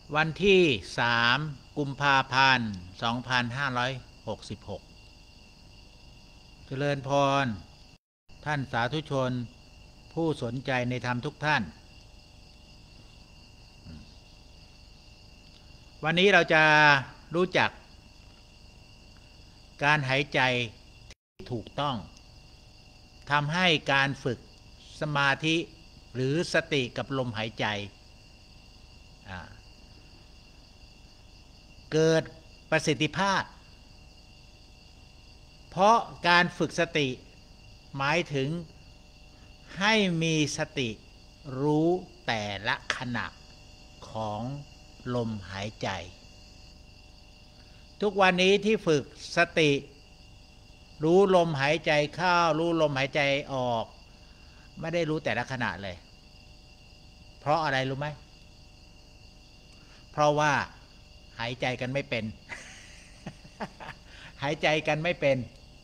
วันที่3 กุมภาพันธ์ 2566เจริญพรท่านสาธุชนผู้สนใจในธรรมทุกท่านวันนี้เราจะรู้จักการหายใจที่ถูกต้องทำให้การฝึกสมาธิหรือสติกับลมหายใจเกิดประสิทธิภาพเพราะการฝึกสติหมายถึงให้มีสติรู้แต่ละขณะของลมหายใจทุกวันนี้ที่ฝึกสติรู้ลมหายใจเข้ารู้ลมหายใจออกไม่ได้รู้แต่ละขณะเลยเพราะอะไรรู้ไหมเพราะว่าหายใจกันไม่เป็น หายใจกันไม่เป็น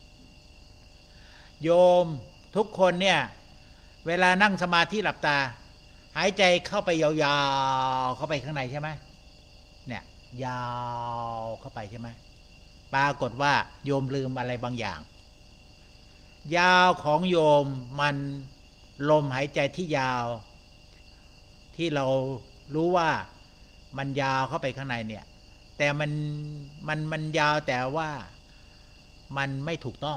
โยมทุกคนเนี่ยเวลานั่งสมาธิหลับตาหายใจเข้าไปยาวๆเข้าไปข้างในใช่ไหมเนี่ยยาวเข้าไปใช่ไหมปรากฏว่าโยมลืมอะไรบางอย่างยาวของโยมมันลมหายใจที่ยาวที่เรารู้ว่ามันยาวเข้าไปข้างในเนี่ยแต่มันยาวแต่ว่ามันไม่ถูกต้อง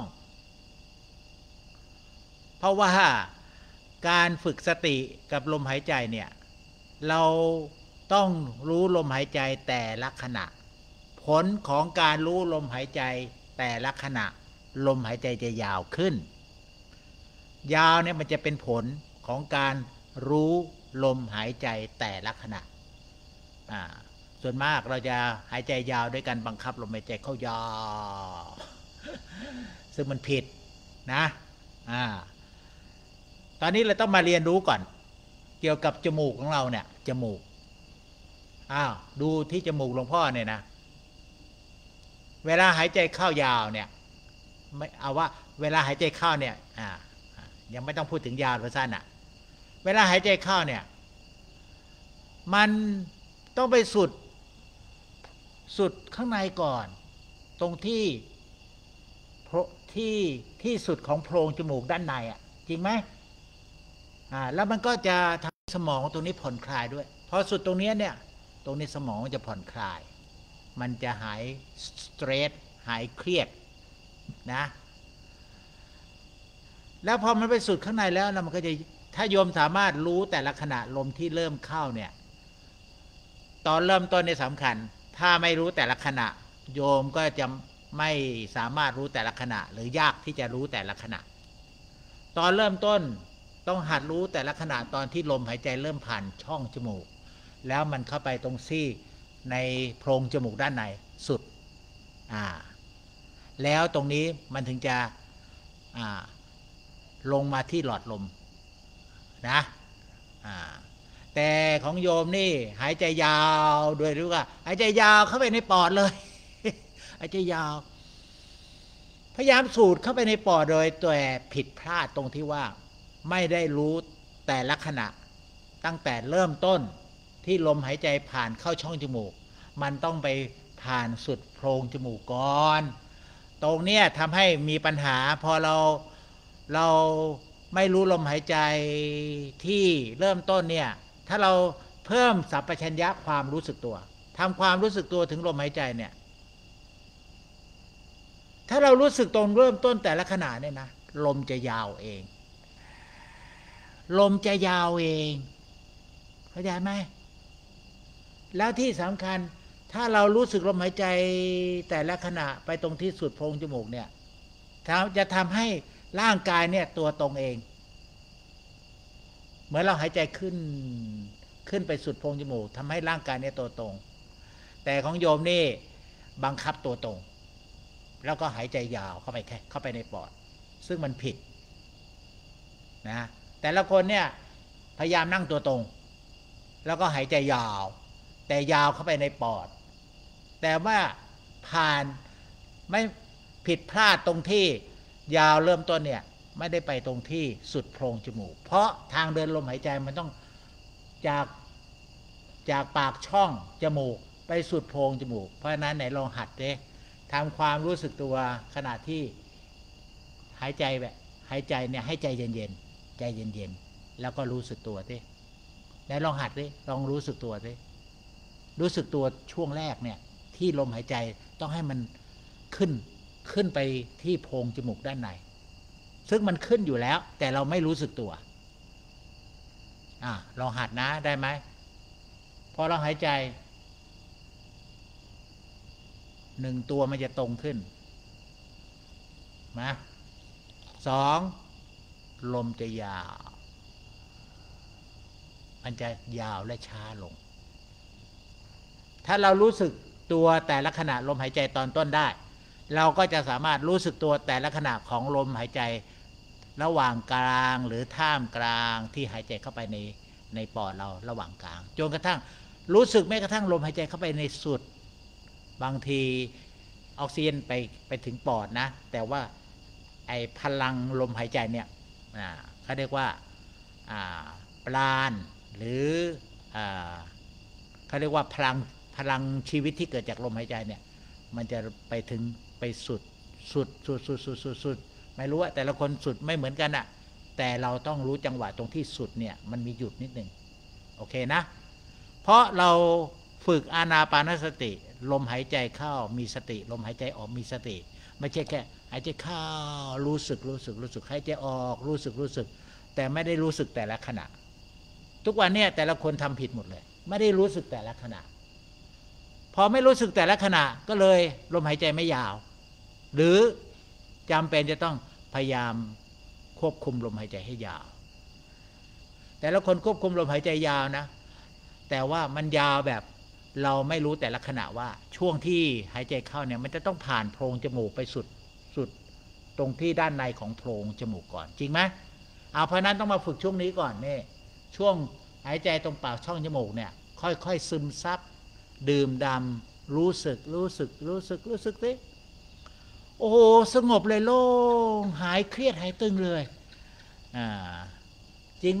เพราะว่าการฝึกสติกับลมหายใจเนี่ยเราต้องรู้ลมหายใจแต่ละขณะผลของการรู้ลมหายใจแต่ละขณะลมหายใจจะยาวขึ้นยาวเนี่ยมันจะเป็นผลของการรู้ลมหายใจแต่ละขณะส่วนมากเราจะหายใจยาวด้วยการบังคับลมหายใจเข้ายาวซึ่งมันผิดนะตอนนี้เราต้องมาเรียนรู้ก่อนเกี่ยวกับจมูกของเราเนี่ยจมูกดูที่จมูกหลวงพ่อเนี่ยนะเวลาหายใจเข้ายาวเนี่ยไม่เอาว่าเวลาหายใจเข้าเนี่ยยังไม่ต้องพูดถึงยาวหรือสั้นเวลาหายใจเข้าเนี่ยมันต้องไปสุดข้างในก่อนตรงที่สุดของโพรงจมูกด้านในจริงไหมแล้วมันก็จะทำให้สมองตรงนี้ผ่อนคลายด้วยพอสุดตรงนี้เนี่ยตรงนี้สมองจะผ่อนคลายมันจะหายสเตรสหายเครียดนะแล้วพอมันไปสุดข้างในแล้วมันก็จะถ้าโยมสามารถรู้แต่ละขณะลมที่เริ่มเข้าเนี่ยตอนเริ่มต้นเนี่ยสำคัญถ้าไม่รู้แต่ละขณะโยมก็จะไม่สามารถรู้แต่ละขณะหรือยากที่จะรู้แต่ละขณะตอนเริ่มต้นต้องหัดรู้แต่ละขณะตอนที่ลมหายใจเริ่มผ่านช่องจมูกแล้วมันเข้าไปตรงซี่ในโพรงจมูกด้านในสุดแล้วตรงนี้มันถึงจะลงมาที่หลอดลมนะแต่ของโยมนี่หายใจยาวด้วยหรือว่าหายใจยาวเข้าไปในปอดเลย หายใจยาวพยายามสูดเข้าไปในปอดโดยตัวผิดพลาดตรงที่ว่าไม่ได้รู้แต่ละขณะตั้งแต่เริ่มต้นที่ลมหายใจผ่านเข้าช่องจมูกมันต้องไปผ่านสุดโพรงจมูกก่อนตรงเนี้ยทำให้มีปัญหาพอเราไม่รู้ลมหายใจที่เริ่มต้นเนี่ยถ้าเราเพิ่มสัมปชัญญะความรู้สึกตัวทำความรู้สึกตัวถึงลมหายใจเนี่ยถ้าเรารู้สึกตรงเริ่มต้นแต่ละขณะเนี่ยนะลมจะยาวเองลมจะยาวเองเข้าใจไหมแล้วที่สำคัญถ้าเรารู้สึกลมหายใจแต่ละขณะไปตรงที่สุดโพรงจมูกเนี่ยจะทำให้ร่างกายเนี่ยตัวตรงเองเหมือนเราหายใจขึ้นไปสุดโพรงจมูกทำให้ร่างกายเนี่ยตัวตรงแต่ของโยมนี่บังคับตัวตรงแล้วก็หายใจยาวเข้าไปในปอดซึ่งมันผิดนะแต่ละคนเนี่ยพยายามนั่งตัวตรงแล้วก็หายใจยาวแต่ยาวเข้าไปในปอดแต่ว่าผ่านไม่ผิดพลาดตรงที่ยาวเริ่มต้นเนี่ยไม่ได้ไปตรงที่สุดโพรงจมูกเพราะทางเดินลมหายใจมันต้องจากจากปากช่องจมูกไปสุดโพรงจมูกเพราะฉะนั้นไหนลองหัดดิทำความรู้สึกตัวขณะที่หายใจแบบหายใจเนี่ยให้ใจเย็นๆใจเย็นๆแล้วก็รู้สึกตัวดิไหนลองหัดดิลองรู้สึกตัวดิรู้สึกตัวช่วงแรกเนี่ยที่ลมหายใจต้องให้มันขึ้นไปที่โพรงจมูกด้านในซึ่งมันขึ้นอยู่แล้วแต่เราไม่รู้สึกตัวลองหัดนะได้ไหมพอเราหายใจหนึ่งตัวมันจะตรงขึ้นนะสองลมจะยาวมันจะยาวและช้าลงถ้าเรารู้สึกตัวแต่ละขณะลมหายใจตอนต้นได้เราก็จะสามารถรู้สึกตัวแต่ละขณะของลมหายใจระหว่างกลางหรือท่ามกลางที่หายใจเข้าไปในปอดเราระหว่างกลางจนกระทั่งรู้สึกแม้กระทั่งลมหายใจเข้าไปในสุดบางทีออกซิเจนไปถึงปอดนะแต่ว่าไอ้พลังลมหายใจเนี่ยเขาเรียกว่าปราณหรือเขาเรียกว่าพลังชีวิตที่เกิดจากลมหายใจเนี่ยมันจะไปสุดไม่รู้ว่าแต่ละคนสุดไม่เหมือนกันแต่เราต้องรู้จังหวะตรงที่สุดเนี่ยมันมีหยุดนิดนึงโอเคนะเพราะเราฝึกอานาปานสติลมหายใจเข้ามีสติลมหายใจออกมีสติไม่ใช่แค่หายใจเข้ารู้สึกหายใจออกรู้สึกแต่ไม่ได้รู้สึกแต่ละขณะทุกวันเนี่ยแต่ละคนทำผิดหมดเลยไม่ได้รู้สึกแต่ละขณะพอไม่รู้สึกแต่ละขณะก็เลยลมหายใจไม่ยาวหรือจำเป็นจะต้องพยายามควบคุมลมหายใจให้ยาวแต่ละคนควบคุมลมหายใจยาวนะแต่ว่ามันยาวแบบเราไม่รู้แต่ละขณะว่าช่วงที่หายใจเข้าเนี่ยมันจะต้องผ่านโพรงจมูกไปสุดตรงที่ด้านในของโพรงจมูกก่อนจริงไหมเพราะนั้นต้องมาฝึกช่วงนี้ก่อนนี่ช่วงหายใจตรงปากช่องจมูกเนี่ยค่อยๆซึมซับดื่มด่ำรู้สึกสิโอ้โหสงบเลยโล่งหายเครียดหายตึงเลยจริงไหม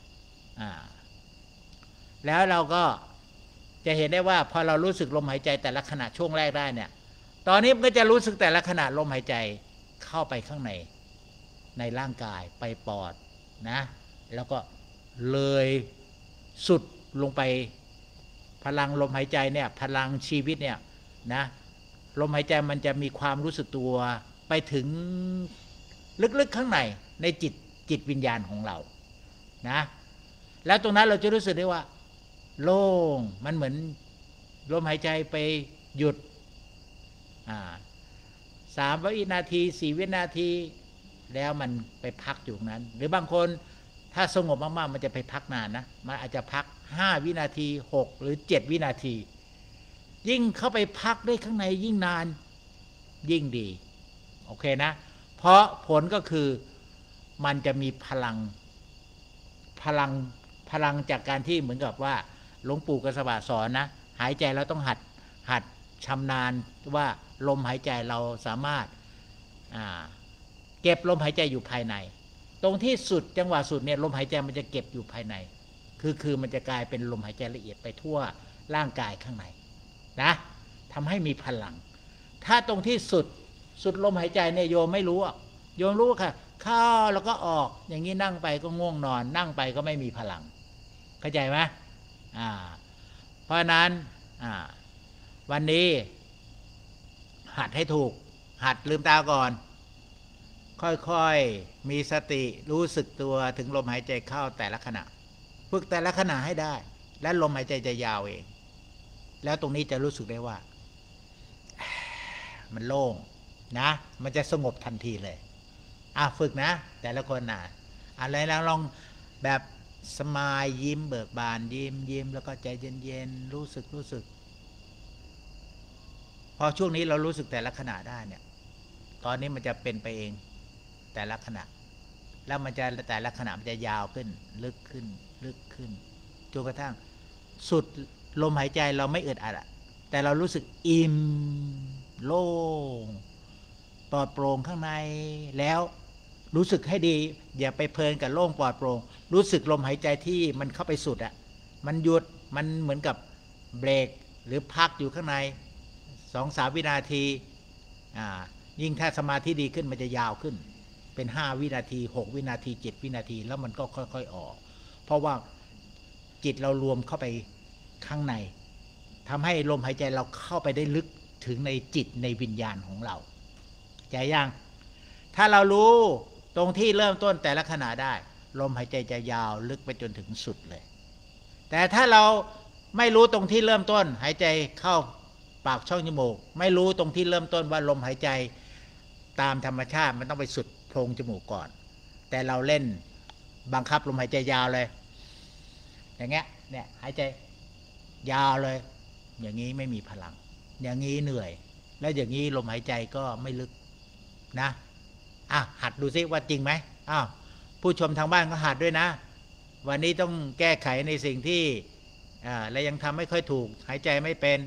แล้วเราก็จะเห็นได้ว่าพอเรารู้สึกลมหายใจแต่ละขณะช่วงแรกได้เนี่ยตอนนี้มันก็จะรู้สึกแต่ละขณะลมหายใจเข้าไปข้างในร่างกายไปปอดนะแล้วก็เลยสุดลงไปพลังลมหายใจเนี่ยพลังชีวิตเนี่ยนะลมหายใจมันจะมีความรู้สึกตัวไปถึงลึกๆข้างในจิตวิญญาณของเรานะแล้วตรงนั้นเราจะรู้สึกได้ว่าโล่งมันเหมือนลมหายใจไปหยุด3 วินาที4 วินาทีแล้วมันไปพักอยู่นั้นหรือบางคนถ้าสงบมากๆมันจะไปพักนานนะมันอาจจะพัก5 วินาที6 หรือ 7 วินาทียิ่งเข้าไปพักได้ข้างในยิ่งนานยิ่งดีโอเคนะเพราะผลก็คือมันจะมีพลังจากการที่เหมือนกับว่าหลวงปู่กสบะสอนนะหายใจเราต้องหัดชำนาญว่าลมหายใจเราสามารถเก็บลมหายใจอยู่ภายในตรงที่สุดจังหวะสุดเนี่ยลมหายใจมันจะเก็บอยู่ภายในคือมันจะกลายเป็นลมหายใจละเอียดไปทั่วร่างกายข้างในนะทำให้มีพลังถ้าตรงที่สุดลมหายใจเนี่ยโยมไม่รู้โยมรู้ค่ะเข้าแล้วก็ออกอย่างนี้นั่งไปก็ง่วงนอนนั่งไปก็ไม่มีพลังเข้าใจไหมเพราะนั้นวันนี้หัดให้ถูกหัดลืมตาก่อนค่อยๆมีสติรู้สึกตัวถึงลมหายใจเข้าแต่ละขณะฝึกแต่ละขณะให้ได้และลมหายใจจะยาวเองแล้วตรงนี้จะรู้สึกได้ว่ามันโล่งนะมันจะสงบทันทีเลยฝึกนะแต่ละคนอะไรแล้วลองแบบสมายยิ้มเบิกบานยิ้มแล้วก็ใจเย็นๆรู้สึกพอช่วงนี้เรารู้สึกแต่ละขณะได้เนี่ยตอนนี้มันจะเป็นไปเองแต่ละขณะแล้วมันจะแต่ละขณะมันจะยาวขึ้นลึกขึ้นจนกระทั่งสุดลมหายใจเราไม่อึดอัดแต่เรารู้สึกอิ่มโล่งปลอดโปร่งข้างในแล้วรู้สึกให้ดีอย่าไปเพลินกับโล่งปลอดโปร่งรู้สึกลมหายใจที่มันเข้าไปสุดมันหยุดมันเหมือนกับเบรกหรือพักอยู่ข้างใน 2-3 วินาทียิ่งถ้าสมาธิดีขึ้นมันจะยาวขึ้นเป็น5 วินาที6 วินาที7 วินาทีแล้วมันก็ค่อยๆออกเพราะว่าจิตเรารวมเข้าไปข้างในทำให้ลมหายใจเราเข้าไปได้ลึกถึงในจิตในวิญญาณของเราใจยังถ้าเรารู้ตรงที่เริ่มต้นแต่ละขณะได้ลมหายใจจะยาวลึกไปจนถึงสุดเลยแต่ถ้าเราไม่รู้ตรงที่เริ่มต้นหายใจเข้าปากช่องจมูกไม่รู้ตรงที่เริ่มต้นว่าลมหายใจตามธรรมชาติมันต้องไปสุดโพรงจมูกก่อนแต่เราเล่นบังคับลมหายใจยาวเลยอย่างเงี้ยเนี่ยหายใจยาวเลยอย่างนี้ไม่มีพลังอย่างนี้เหนื่อยแล้วอย่างนี้ลมหายใจก็ไม่ลึกนะหัดดูซิว่าจริงไหมผู้ชมทางบ้านก็หัดด้วยนะวันนี้ต้องแก้ไขในสิ่งที่และยังทำไม่ค่อยถูกหายใจไม่เป็น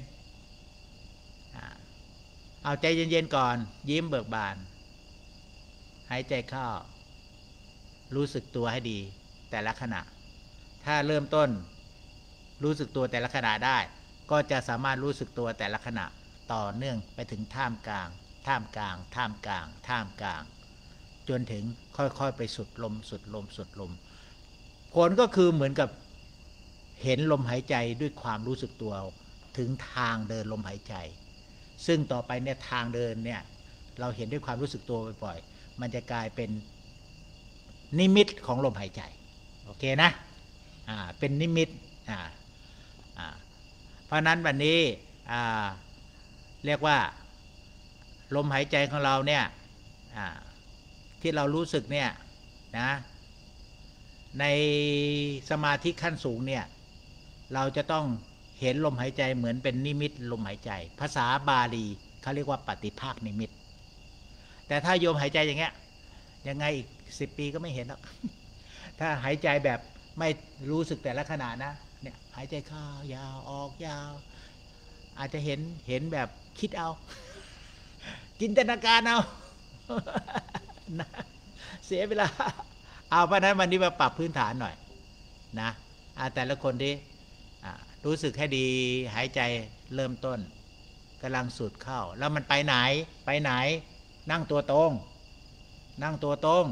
เอาใจเย็นๆก่อนยิ้มเบิกบานหายใจเข้ารู้สึกตัวให้ดีแต่ละขณะถ้าเริ่มต้นรู้สึกตัวแต่ละขณะได้ก็จะสามารถรู้สึกตัวแต่ละขณะต่อเนื่องไปถึงท่ามกลางท่ามกลางท่ามกลางท่ามกลางจนถึงค่อยๆไปสุดลมสุดลมสุดลมผลก็คือเหมือนกับเห็นลมหายใจด้วยความรู้สึกตัวถึงทางเดินลมหายใจซึ่งต่อไปเนี่ยทางเดินเนี่ยเราเห็นด้วยความรู้สึกตัวบ่อยๆมันจะกลายเป็นนิมิตของลมหายใจโอเคนะเป็นนิมิตเพราะนั้นวันนี้เรียกว่าลมหายใจของเราเนี่ยที่เรารู้สึกเนี่ยนะในสมาธิขั้นสูงเนี่ยเราจะต้องเห็นลมหายใจเหมือนเป็นนิมิตลมหายใจภาษาบาลีเขาเรียกว่าปฏิภาคนิมิตแต่ถ้าโยมหายใจอย่างเงี้ยยังไงอีก10 ปีก็ไม่เห็นหรอกถ้าหายใจแบบไม่รู้สึกแต่ละขณะนะเนี่ยหายใจเข้ายาวออกยาวอาจจะเห็นแบบคิดเอาจินตนาการเอานะเสียเวลาเอาเพราะนั้นวันนี้มาปรับพื้นฐานหน่อยนะแต่ละคนที่รู้สึกให้ดีหายใจเริ่มต้นกำลังสูดเข้าแล้วมันไปไหนนั่งตัวตรงนั่งตัวตรง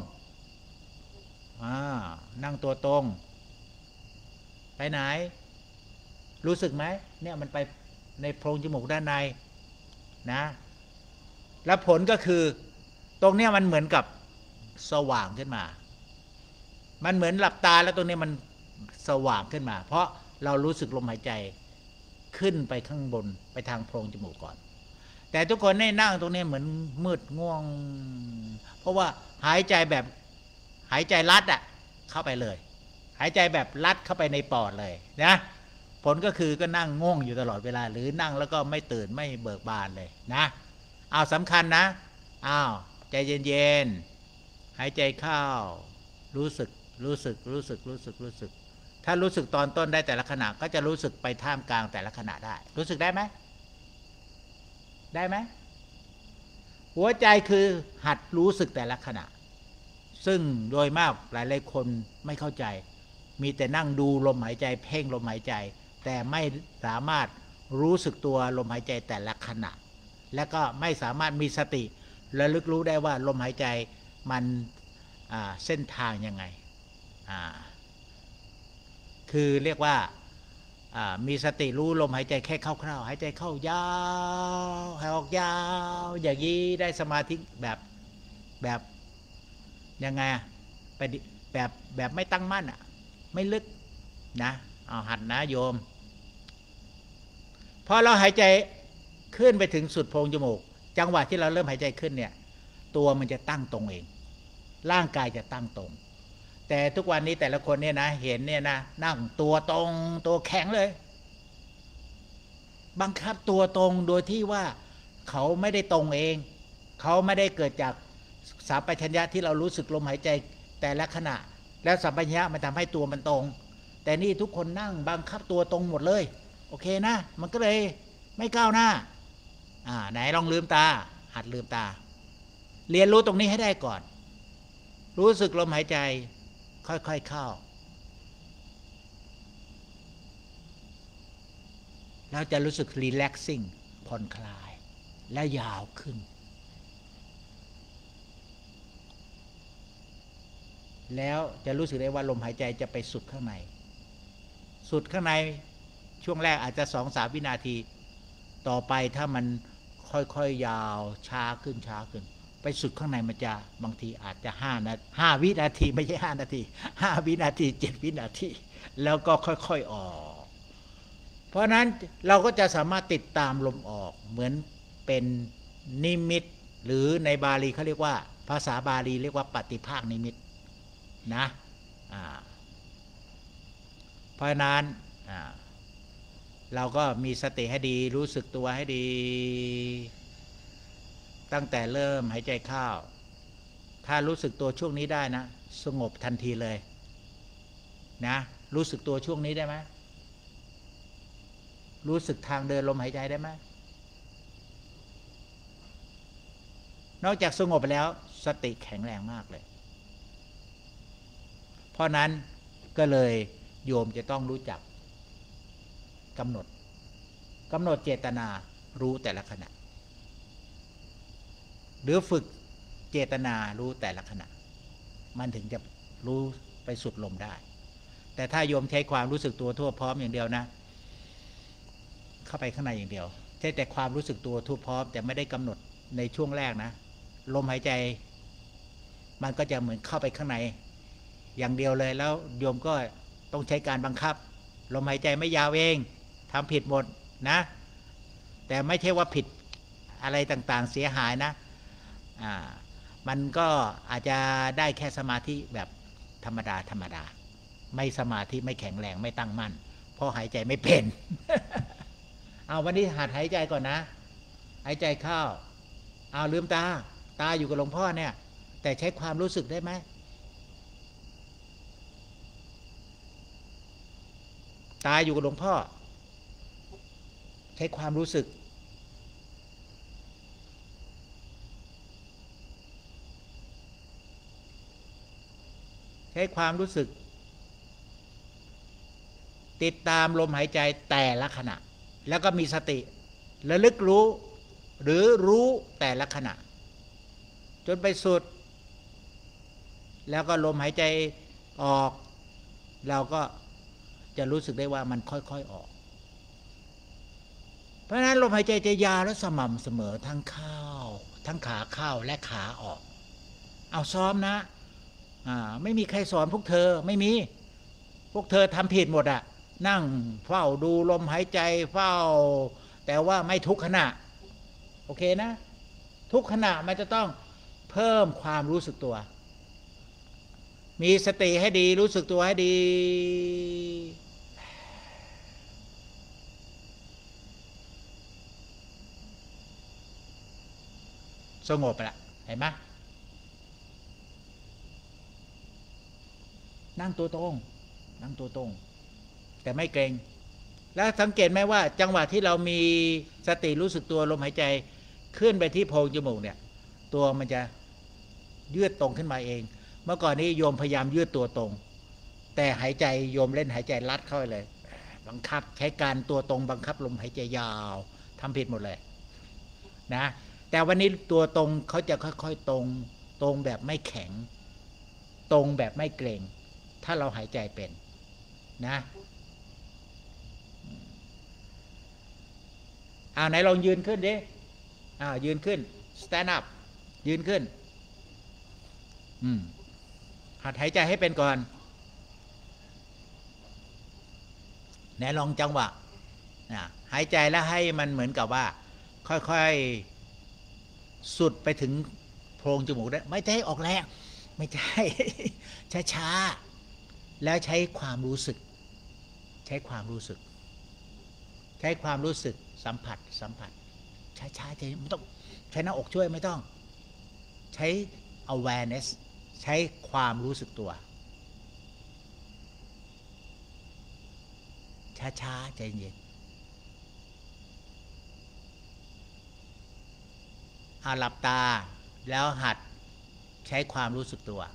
นั่งตัวตรงไปไหนรู้สึกไหมเนี่ยมันไปในโพรงจมูกด้านในนะแล้วผลก็คือตรงเนี้ยมันเหมือนกับสว่างขึ้นมามันเหมือนหลับตาแล้วตรงนี้มันสว่างขึ้นมาเพราะเรารู้สึกลมหายใจขึ้นไปข้างบนไปทางโพรงจมูกก่อนแต่ทุกคนได้นั่งตรงนี้เหมือนมืดง่วงเพราะว่าหายใจแบบหายใจลัดเข้าไปเลยหายใจแบบลัดเข้าไปในปอดเลยนะผลก็คือก็นั่งง่วงอยู่ตลอดเวลาหรือนั่งแล้วก็ไม่ตื่นไม่เบิกบานเลยนะสำคัญนะใจเย็นๆหายใจเข้ารู้สึกถ้ารู้สึกตอนต้นได้แต่ละขณะก็จะรู้สึกไปท่ามกลางแต่ละขณะได้รู้สึกได้ไหมหัวใจคือหัดรู้สึกแต่ละขณะซึ่งโดยมากหลายคนไม่เข้าใจมีแต่นั่งดูลมหายใจเพ่งลมหายใจแต่ไม่สามารถรู้สึกตัวลมหายใจแต่ละขณะและก็ไม่สามารถมีสติระลึกรู้ได้ว่าลมหายใจมันเส้นทางยังไงคือเรียกว่ามีสติรู้ลมหายใจแค่คร่าวๆหายใจเข้ายาวหายออกยาวอย่างนี้ได้สมาธิแบบยังไงไปแบบไม่ตั้งมั่นไม่ลึกนะหัดนะโยมพอเราหายใจขึ้นไปถึงสุดโพรงจมูกจังหวะที่เราเริ่มหายใจขึ้นเนี่ยตัวมันจะตั้งตรงเองร่างกายจะตั้งตรงแต่ทุกวันนี้แต่ละคนเนี่ยนะเห็นเนี่ยนะนั่งตัวตรงตัวแข็งเลยบังคับตัวตรงโดยที่ว่าเขาไม่ได้ตรงเองเขาไม่ได้เกิดจากสัมปชัญญะที่เรารู้สึกลมหายใจแต่ละขณะแล้วสัมปชัญญะมันทำให้ตัวมันตรงแต่นี่ทุกคนนั่งบังคับตัวตรงหมดเลยโอเคนะมันก็เลยไม่ก้าวหน้าไหนลองลืมตาหัดลืมตาเรียนรู้ตรงนี้ให้ได้ก่อนรู้สึกลมหายใจค่อยๆเข้าแล้วจะรู้สึก relaxing ผ่อนคลายและยาวขึ้นแล้วจะรู้สึกได้ว่าลมหายใจจะไปสุดข้างในสุดข้างในช่วงแรกอาจจะ 2-3 วินาทีต่อไปถ้ามันค่อยๆยาวช้าขึ้นไปสุดข้างในมันจะบางทีอาจจะ5 วินาทีไม่ใช่5 นาที5 วินาที7 วินาทีแล้วก็ค่อยๆออกเพราะนั้นเราก็จะสามารถติดตามลมออกเหมือนเป็นนิมิตหรือในบาลีเขาเรียกว่าภาษาบาลีเรียกว่าปฏิภาคนิมิตนะเพราะนั้นเราก็มีสติให้ดีรู้สึกตัวให้ดีตั้งแต่เริ่มหายใจเข้าถ้ารู้สึกตัวช่วงนี้ได้นะสงบทันทีเลยนะรู้สึกตัวช่วงนี้ได้ไหมรู้สึกทางเดินลมหายใจได้ไหมนอกจากสงบไปแล้วสติแข็งแรงมากเลยเพราะนั้นก็เลยโยมจะต้องรู้จักกำหนดเจตนารู้แต่ละขณะหรือฝึกเจตนารู้แต่ละขณะมันถึงจะรู้ไปสุดลมได้แต่ถ้าโยมใช้ความรู้สึกตัวทั่วพร้อมอย่างเดียวนะเข้าไปข้างในอย่างเดียวใช้แต่ความรู้สึกตัวทั่วพร้อมแต่ไม่ได้กำหนดในช่วงแรกนะลมหายใจมันก็จะเหมือนเข้าไปข้างในอย่างเดียวเลยแล้วโยมก็ต้องใช้การบังคับลมหายใจไม่ยาวเองทำผิดหมดนะแต่ไม่ใช่ว่าผิดอะไรต่างๆเสียหายนะมันก็อาจจะได้แค่สมาธิแบบธรรมดาไม่สมาธิไม่แข็งแรงไม่ตั้งมั่นเพราะหายใจไม่เป็น เอาวันนี้หัดหายใจก่อนนะหายใจเข้าเอาลืมตาอยู่กับหลวงพ่อเนี่ยแต่ใช้ความรู้สึกได้ไหมตาอยู่กับหลวงพ่อใช้ความรู้สึกใช้ความรู้สึกติดตามลมหายใจแต่ละขณะแล้วก็มีสติระลึกรู้หรือรู้แต่ละขณะจนไปสุดแล้วก็ลมหายใจออกเราก็จะรู้สึกได้ว่ามันค่อยๆออกเพราะฉะนั้นลมหายใจจะยาวและสม่ำเสมอทั้งขาเข้าและขาออกเอาซ้อมนะไม่มีใครสอนพวกเธอไม่มีพวกเธอทำผิดหมดอะนั่งเฝ้าดูลมหายใจเฝ้าแต่ว่าไม่ทุกขณะโอเคนะทุกขณะมันจะต้องเพิ่มความรู้สึกตัวมีสติให้ดีรู้สึกตัวให้ดีสงบละเห็นไหมนั่งตัวตรงแต่ไม่เกรงแล้วสังเกตไหมว่าจังหวะที่เรามีสติรู้สึกตัวลมหายใจขึ้นไปที่โพรงจมูกเนี่ยตัวมันจะยืดตรงขึ้นมาเองเมื่อก่อนนี้โยมพยายามยืดตัวตรงแต่หายใจโยมเล่นหายใจลัดเข้าไปเลยบังคับใช้การตัวตรงบังคับลมหายใจยาวทำผิดหมดเลยนะแต่วันนี้ตัวตรงเขาจะค่อยๆตรงแบบไม่แข็งตรงแบบไม่เกร็งถ้าเราหายใจเป็นนะไหนลองยืนขึ้นดิยืนขึ้น stand up ยืนขึ้นหัดหายใจให้เป็นก่อนไหนลองจังหวะหายใจแล้วให้มันเหมือนกับว่าค่อยๆสุดไปถึงโพรงจมูกได้ไม่ใช่ออกแรงไม่ใช่ช้าๆแล้วใช้ความรู้สึกใช้ความรู้สึกสัมผัสช้าๆใจไม่ต้องใช้หน้าอกช่วยไม่ต้องใช้ awareness ใช้ความรู้สึกตัวช้าๆใจเย็นหลับตาแล้วหัดใช้ความรู้สึกตัว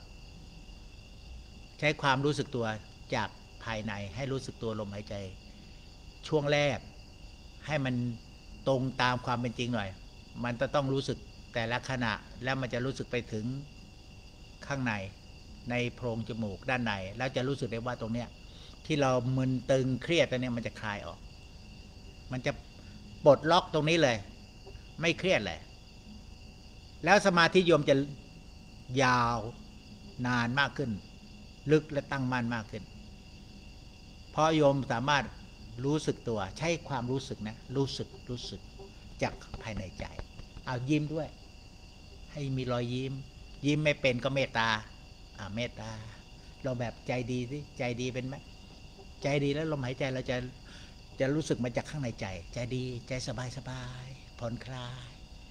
จากภายในให้รู้สึกตัวลมหายใจช่วงแรกให้มันตรงตามความเป็นจริงหน่อยมันจะต้องรู้สึกแต่ละขณะแล้วมันจะรู้สึกไปถึงข้างในในโพรงจมูกด้านในแล้วจะรู้สึกได้ว่าตรงเนี้ยที่เรามึนตึงเครียดตัวเนี้ยมันจะคลายออกมันจะปลดล็อกตรงนี้เลยไม่เครียดเลยแล้วสมาธิโยมจะยาวนานมากขึ้นลึกและตั้งมั่นมากขึ้นเพราะโยมสามารถรู้สึกตัวใช้ความรู้สึกนะรู้สึกจากภายในใจเอายิ้มด้วยให้มีรอยยิ้มไม่เป็นก็เมตตาเมตตาเราแบบใจดีสิใจดีเป็นไหมใจดีแล้วลมหายใจเราจะรู้สึกมาจากข้างในใจใจดีใจสบายผ่อนคลาย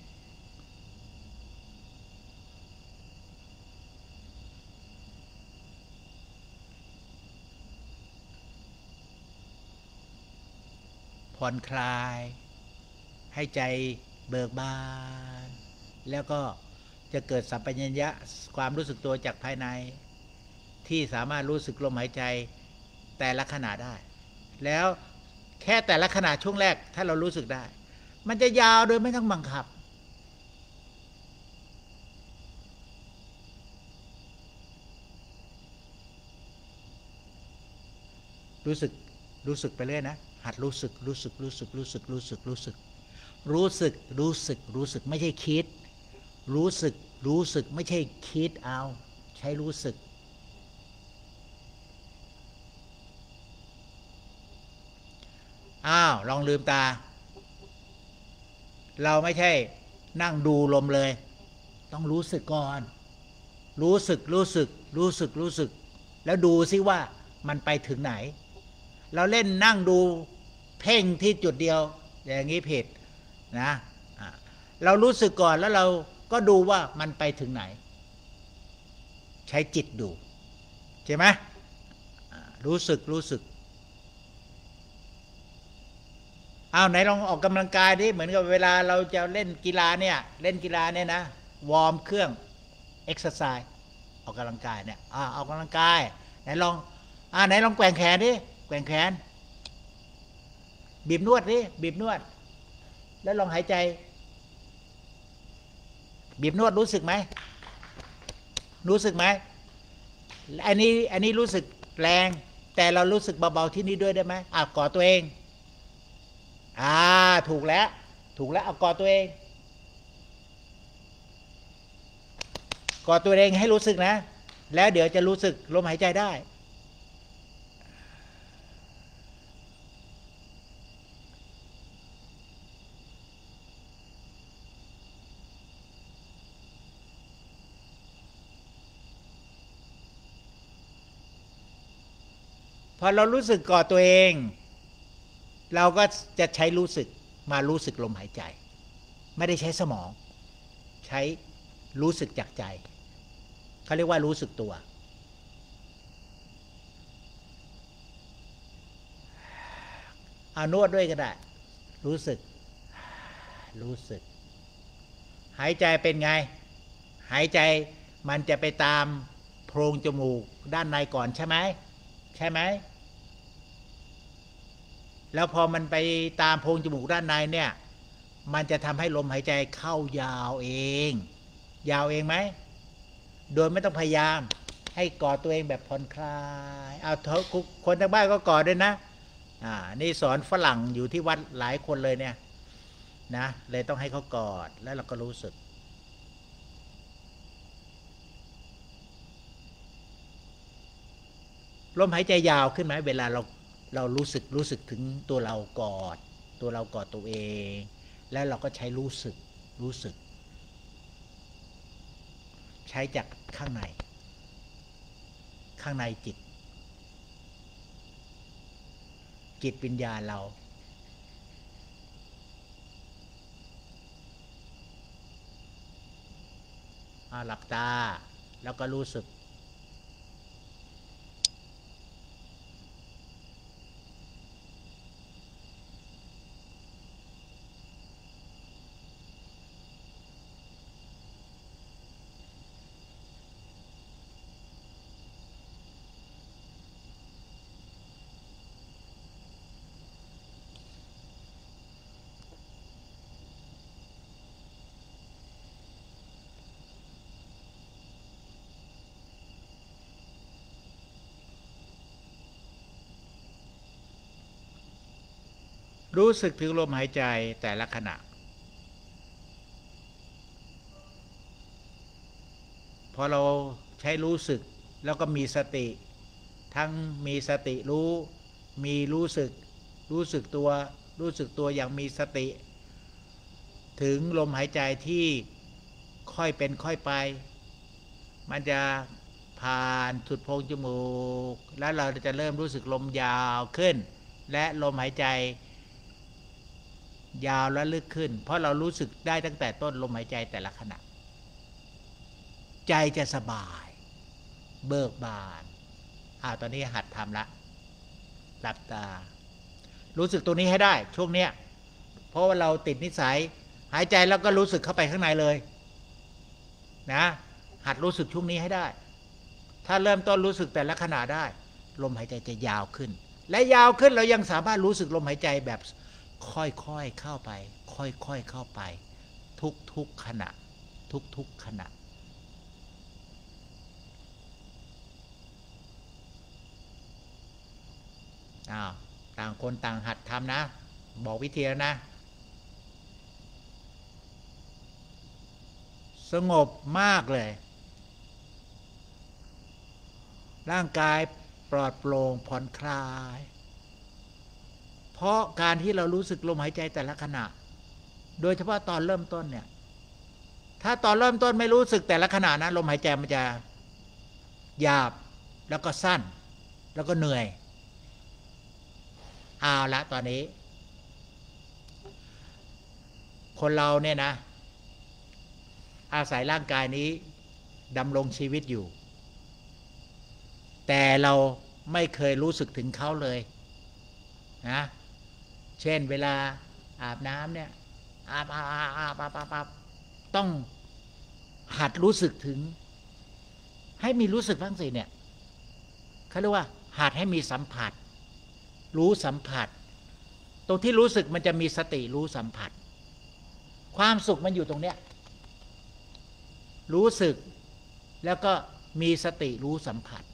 ผ่อนคลายให้ใจเบิกบานแล้วก็จะเกิดสัมปชัญญะความรู้สึกตัวจากภายในที่สามารถรู้สึกลมหายใจแต่ละขณะได้แล้วแค่แต่ละขณะช่วงแรกถ้าเรารู้สึกได้มันจะยาวโดยไม่ต้องบังคับรู้สึกไปเรื่อยนะหัดรู้สึกไม่ใช่คิดรู้สึกไม่ใช่คิดเอาใช้รู้สึกลองลืมตาเราไม่ใช่นั่งดูลมเลยต้องรู้สึกก่อนรู้สึกแล้วดูซิว่ามันไปถึงไหนเราเล่นนั่งดูเพ่งที่จุดเดียวอย่างนี้ผิดนะเรารู้สึกก่อนแล้วเราก็ดูว่ามันไปถึงไหนใช้จิตดูใช่ไหมรู้สึกไหนลองออกกำลังกายดิเหมือนกับเวลาเราจะเล่นกีฬาเนี่ยนะวอร์มเครื่องเอ็กซ์ไซส์ออกกำลังกายเนี่ยออกกำลังกายไหนลองแกว่งแขนดิแกว่งแขนบีบนวดดิบีบนวดแล้วลองหายใจบีบนวดรู้สึกไหมอันนี้รู้สึกแรงแต่เรารู้สึกเบาๆที่นี่ด้วยได้ไหมกอดตัวเองถูกแล้วเอากอดตัวเองให้รู้สึกนะแล้วเดี๋ยวจะรู้สึกลมหายใจได้พอเรารู้สึกกอดตัวเองเราก็จะใช้รู้สึกมารู้สึกลมหายใจไม่ได้ใช้สมองใช้รู้สึกจากใจเขาเรียกว่ารู้สึกตัวนวดด้วยก็ได้รู้สึกหายใจเป็นไงหายใจมันจะไปตามโพรงจมูกด้านในก่อนใช่ไหมแล้วพอมันไปตามโพรงจมูกด้านในเนี่ยมันจะทำให้ลมหายใจเข้ายาวเองไหมโดยไม่ต้องพยายามให้กอดตัวเองแบบผ่อนคลายคนทางบ้านก็กอดด้วยนะนี่สอนฝรั่งอยู่ที่วัดหลายคนเลยเนี่ยนะเลยต้องให้เขากอดแล้วเราก็รู้สึกลมหายใจยาวขึ้นไหมเวลาเรารู้สึกถึงตัวเรากอดตัวเองแล้วเราก็ใช้รู้สึกใช้จากข้างในจิตวิญญาณเราหลับตาแล้วก็รู้สึกรู้สึกถึงลมหายใจแต่ละขณะพอเราใช้รู้สึกแล้วก็มีสติทั้งมีสติรู้มีรู้สึกตัวอย่างมีสติถึงลมหายใจที่ค่อยเป็นค่อยไปมันจะผ่านสุดโพรงจมูกแล้วเราจะเริ่มรู้สึกลมยาวขึ้นและลมหายใจยาวและลึกขึ้นเพราะเรารู้สึกได้ตั้งแต่ต้นลมหายใจแต่ละขณะใจจะสบายเบิกบานตอนนี้หัดทำละหลับตารู้สึกตัวนี้ให้ได้ช่วงเนี้ยเพราะว่าเราติดนิสัยหายใจแล้วก็รู้สึกเข้าไปข้างในเลยนะหัดรู้สึกช่วงนี้ให้ได้ถ้าเริ่มต้นรู้สึกแต่ละขณะได้ลมหายใจจะยาวขึ้นและยาวขึ้นเรายังสามารถรู้สึกลมหายใจแบบค่อยๆเข้าไปค่อยๆเข้าไปทุกๆขณะทุกๆขณะต่างคนต่างหัดทำนะบอกวิธีแล้วนะสงบมากเลยร่างกายปลอดโปร่งผ่อนคลายเพราะการที่เรารู้สึกลมหายใจแต่ละขณะโดยเฉพาะตอนเริ่มต้นเนี่ยถ้าตอนเริ่มต้นไม่รู้สึกแต่ละขณะนะลมหายใจมันจะหยาบแล้วก็สั้นแล้วก็เหนื่อยเอาละตอนนี้คนเราเนี่ยนะอาศัยร่างกายนี้ดำรงชีวิตอยู่แต่เราไม่เคยรู้สึกถึงเขาเลยนะเช่นเวลาอาบน้ำเนี่ยอาบต้องหัดรู้สึกถึงให้มีรู้สึกบ้างสิเนี่ยเขาเรียกว่าหัดให้มีสัมผัสรู้สัมผัสตรงที่รู้สึกมันจะมีสติรู้สัมผัสความสุขมันอยู่ตรงเนี้ยรู้สึกแล้วก็มีสติรู้สัมผัส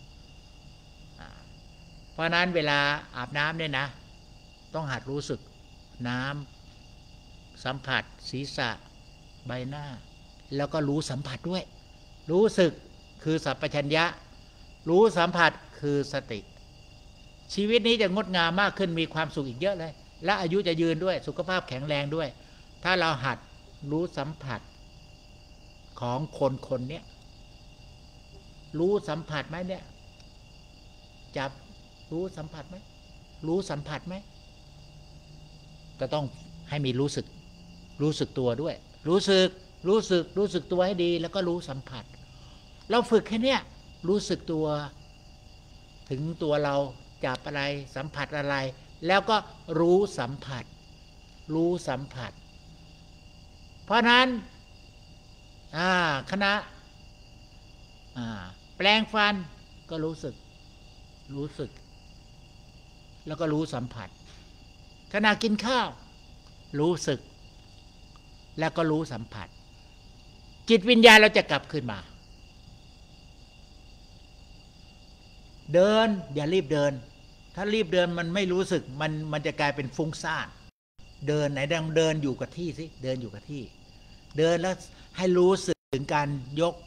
เพราะนั้นเวลาอาบน้ำเนี่ยนะต้องหัดรู้สึกน้ำสัมผัสศีรษะใบหน้าแล้วก็รู้สัมผัสด้วยรู้สึกคือสัมปชัญญะรู้สัมผัสคือสติชีวิตนี้จะงดงามมากขึ้นมีความสุขอีกเยอะเลยและอายุจะยืนด้วยสุขภาพแข็งแรงด้วยถ้าเราหัดรู้สัมผัสของคนเนี้ยรู้สัมผัสไหมเนี่ยจับรู้สัมผัสไหมรู้สัมผัสไหมก็ต้องให้มีรู้สึกตัวด้วยรู้สึกตัวให้ดีแล้วก็รู้สัมผัสเราฝึกแค่เนี้ยรู้สึกตัวถึงตัวเราจับอะไรสัมผัสอะไรแล้วก็รู้สัมผัสเพราะนั้นคณะแปลงฟันก็รู้สึกแล้วก็รู้สัมผัสขณะกินข้าวรู้สึกแล้วก็รู้สัมผัสจิตวิญญาณเราจะกลับขึ้นมาเดินอย่ารีบเดินถ้ารีบเดินมันไม่รู้สึกมันจะกลายเป็นฟุ้งซ่านเดินไหนเดินอยู่กับที่สิเดินอยู่กับที่เดินแล้วให้รู้สึกถึงการยก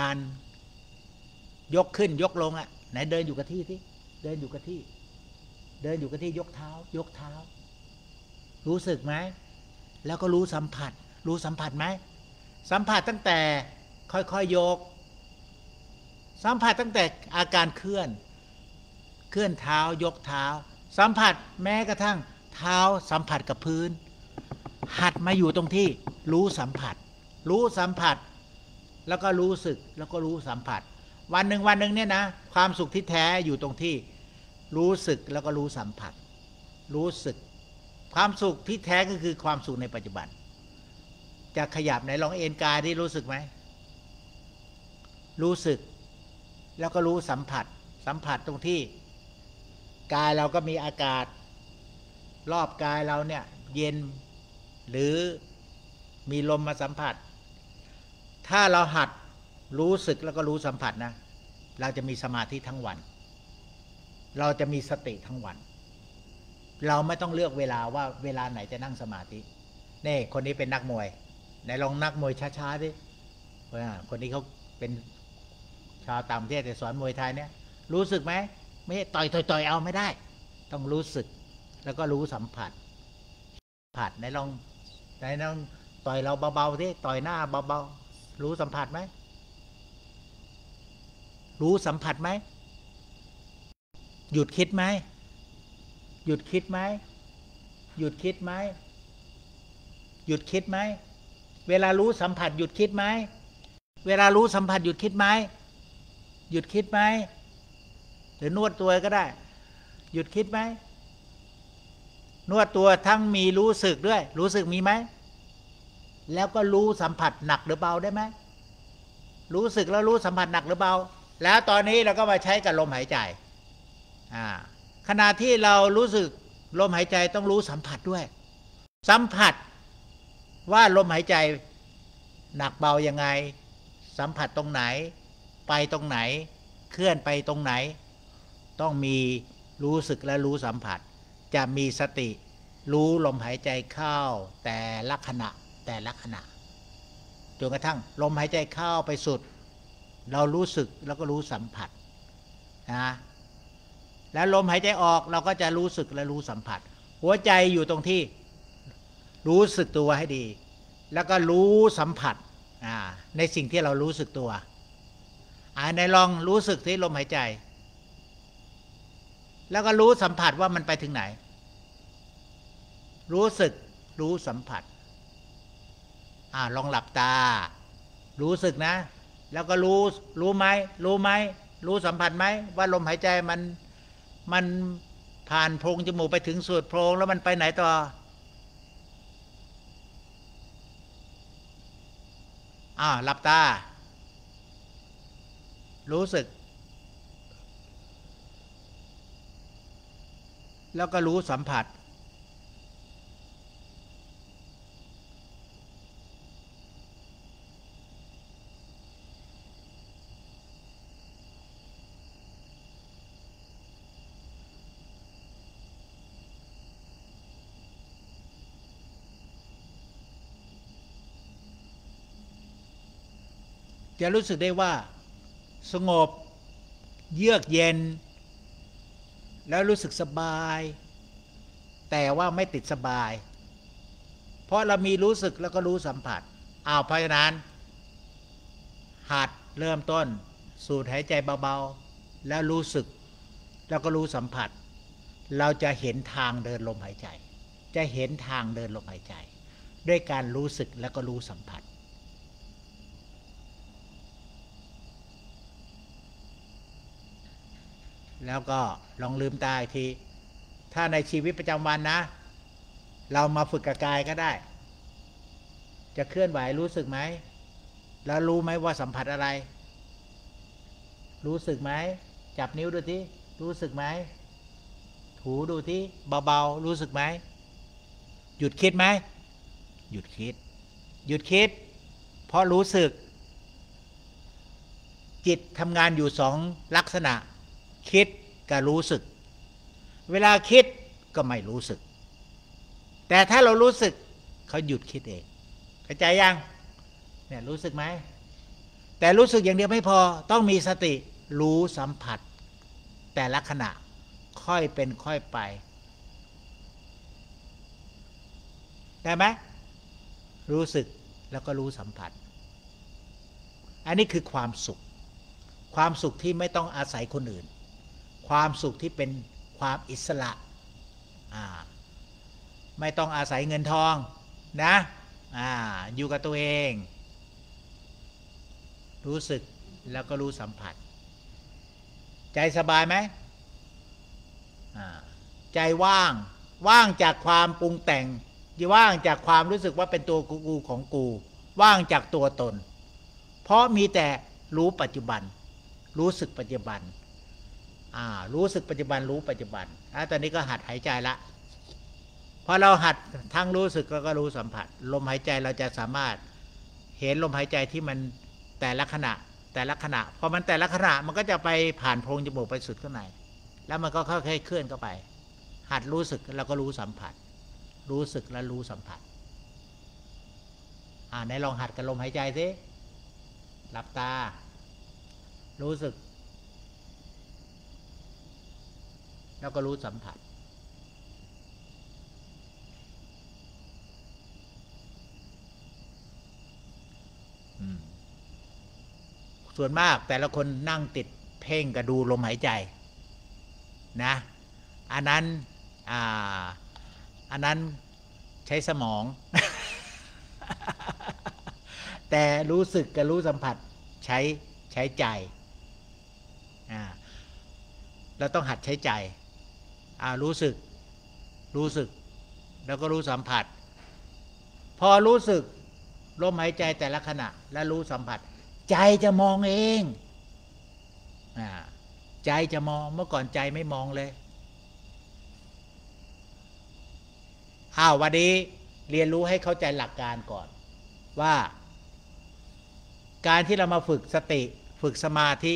ขึ้นยกลงไหนเดินอยู่กับที่สิเดินอยู่กับที่ยกเท้ารู้สึกไหมแล้วก็รู้สัมผัสไหมสัมผัสตั้งแต่ค่อยๆยกสัมผัสตั้งแต่อาการเคลื่อนเท้ายกเท้าสัมผัสแม้กระทั่งเท้าสัมผัสกับพื้นหัดมาอยู่ตรงที่รู้สัมผัสแล้วก็รู้สึกแล้วก็รู้สัมผัสวันหนึ่งเนี่ยนะความสุขที่แท้อยู่ตรงที่รู้สึกแล้วก็รู้สัมผัสรู้สึกความสุขที่แท้ก็คือความสุขในปัจจุบันจะขยับไหนลองเอ็นกายที่รู้สึกไหมรู้สึกแล้วก็รู้สัมผัสตรงที่กายเราก็มีอากาศรอบกายเราเนี่ยเย็นหรือมีลมมาสัมผัสถ้าเราหัดรู้สึกแล้วก็รู้สัมผัสนะเราจะมีสมาธิทั้งวันเราจะมีสติทั้งวันเราไม่ต้องเลือกเวลาว่าเวลาไหนจะนั่งสมาธินี่คนนี้เป็นนักมวยไหนลองนักมวยช้าๆดิคนนี้เขาเป็นชาวต่างประเทศแต่สอนมวยไทยเนี่ยรู้สึกไหมไม่ต่อยเอาไม่ได้ต้องรู้สึกแล้วก็รู้สัมผัสไหนลองต่อยเราเบาๆดิต่อยหน้าเบาๆรู้สัมผัสไหมรู้สัมผัสไหมหยุดคิดไหมหยุดคิดไหมหยุดคิดไหมหยุดคิดไหมเวลารู้สัมผัสหยุดคิดไหมเวลารู้สัมผัสหยุดคิดไหมหยุดคิดไหมหรือนวดตัวก็ได้หยุดคิดไหมนวดตัวทั้งมีรู้สึกด้วยรู้สึกมีไหมแล้วก็รู้สัมผัสหนักหรือเบาได้ไหมรู้สึกแล้วรู้สัมผัสหนักหรือเบาแล้วตอนนี้เราก็มาใช้กับลมหายใจขณะที่เรารู้สึกลมหายใจต้องรู้สัมผัสด้วยสัมผัสว่าลมหายใจหนักเบายังไงสัมผัสตรงไหนไปตรงไหนเคลื่อนไปตรงไหนต้องมีรู้สึกและรู้สัมผัสจะมีสติรู้ลมหายใจเข้าแต่ละขณะจนกระทั่งลมหายใจเข้าไปสุดเรารู้สึกแล้วก็รู้สัมผัสนะแล้วลมหายใจออกเราก็จะรู้สึกและรู้สัมผัสหัวใจอยู่ตรงที่รู้สึกตัวให้ดีแล้วก็รู้สัมผัสในสิ่งที่เรารู้สึกตัวในลองรู้สึกที่ลมหายใจแล้วก็รู้สัมผัสว่ามันไปถึงไหนรู้สึกรู้สัมผัสลองหลับตารู้สึกนะแล้วก็รู้ไหมรู้สัมผัสไหมว่าลมหายใจมันผ่านโพรงจมูกไปถึงสุดโพรงแล้วมันไปไหนต่อหลับตารู้สึกแล้วก็รู้สัมผัสจะรู้สึกได้ว่าสงบเยือกเย็นแล้วรู้สึกสบายแต่ว่าไม่ติดสบายเพราะเรามีรู้สึกแล้วก็รู้สัมผัสเพราะฉะนั้นหัดเริ่มต้นสูดหายใจเบาๆแล้วรู้สึกแล้วก็รู้สัมผัสเราจะเห็นทางเดินลมหายใจจะเห็นทางเดินลมหายใจด้วยการรู้สึกแล้วก็รู้สัมผัสแล้วก็ลองลืมตาอีกทีถ้าในชีวิตประจำวันนะเรามาฝึกกับกายก็ได้จะเคลื่อนไหวรู้สึกไหมแล้วรู้ไหมว่าสัมผัสอะไรรู้สึกไหมจับนิ้วดูที่รู้สึกไหมถูดูที่เบาๆรู้สึกไหมหยุดคิดไหมหยุดคิดเพราะรู้สึกจิตทำงานอยู่สองลักษณะคิดกับรู้สึกเวลาคิดก็ไม่รู้สึกแต่ถ้าเรารู้สึกเขาหยุดคิดเองเข้าใจยังเนี่ยรู้สึกไหมแต่รู้สึกอย่างเดียวไม่พอต้องมีสติรู้สัมผัสแต่ละขณะค่อยเป็นค่อยไปได้ไหมรู้สึกแล้วก็รู้สัมผัสอันนี้คือความสุขที่ไม่ต้องอาศัยคนอื่นความสุขที่เป็นความอิสระไม่ต้องอาศัยเงินทองนะอยู่กับตัวเองรู้สึกแล้วก็รู้สัมผัสใจสบายไหมใจว่างจากความปรุงแต่งว่างจากความรู้สึกว่าเป็นตัวกูของกูว่างจากตัวตนเพราะมีแต่รู้ปัจจุบันรู้สึกปัจจุบันรู้สึกปัจจุบันรู้ปัจจุบันตอนนี้ก็หัดหายใจละพอเราหัดทั้งรู้สึกก็รู้สัมผัสลมหายใจเราจะสามารถเห็นลมหายใจที่มันแต่ละขณะพอมันแต่ละขณะมันก็จะไปผ่านโพรงจมูกไปสุดข้างในแล้วมันก็ค่อยๆเคลื่อนเข้าไปหัดรู้สึกแล้วก็รู้สัมผัสรู้สึกแล้วรู้สัมผัสไหนลองหัดกับลมหายใจสิหลับตารู้สึกแล้วก็รู้สัมผัสส่วนมากแต่ละคนนั่งติดเพ่งกับดูลมหายใจนะอันนั้นใช้สมอง แต่รู้สึกกับรู้สัมผัสใช้ใจเราต้องหัดใช้ใจรู้สึกแล้วก็รู้สัมผัสพอรู้สึกลมหายใจแต่ละขณะและรู้สัมผัสใจจะมองเองใจจะมองเมื่อก่อนใจไม่มองเลยวันนี้เรียนรู้ให้เข้าใจหลักการก่อนว่าการที่เรามาฝึกสติฝึกสมาธิ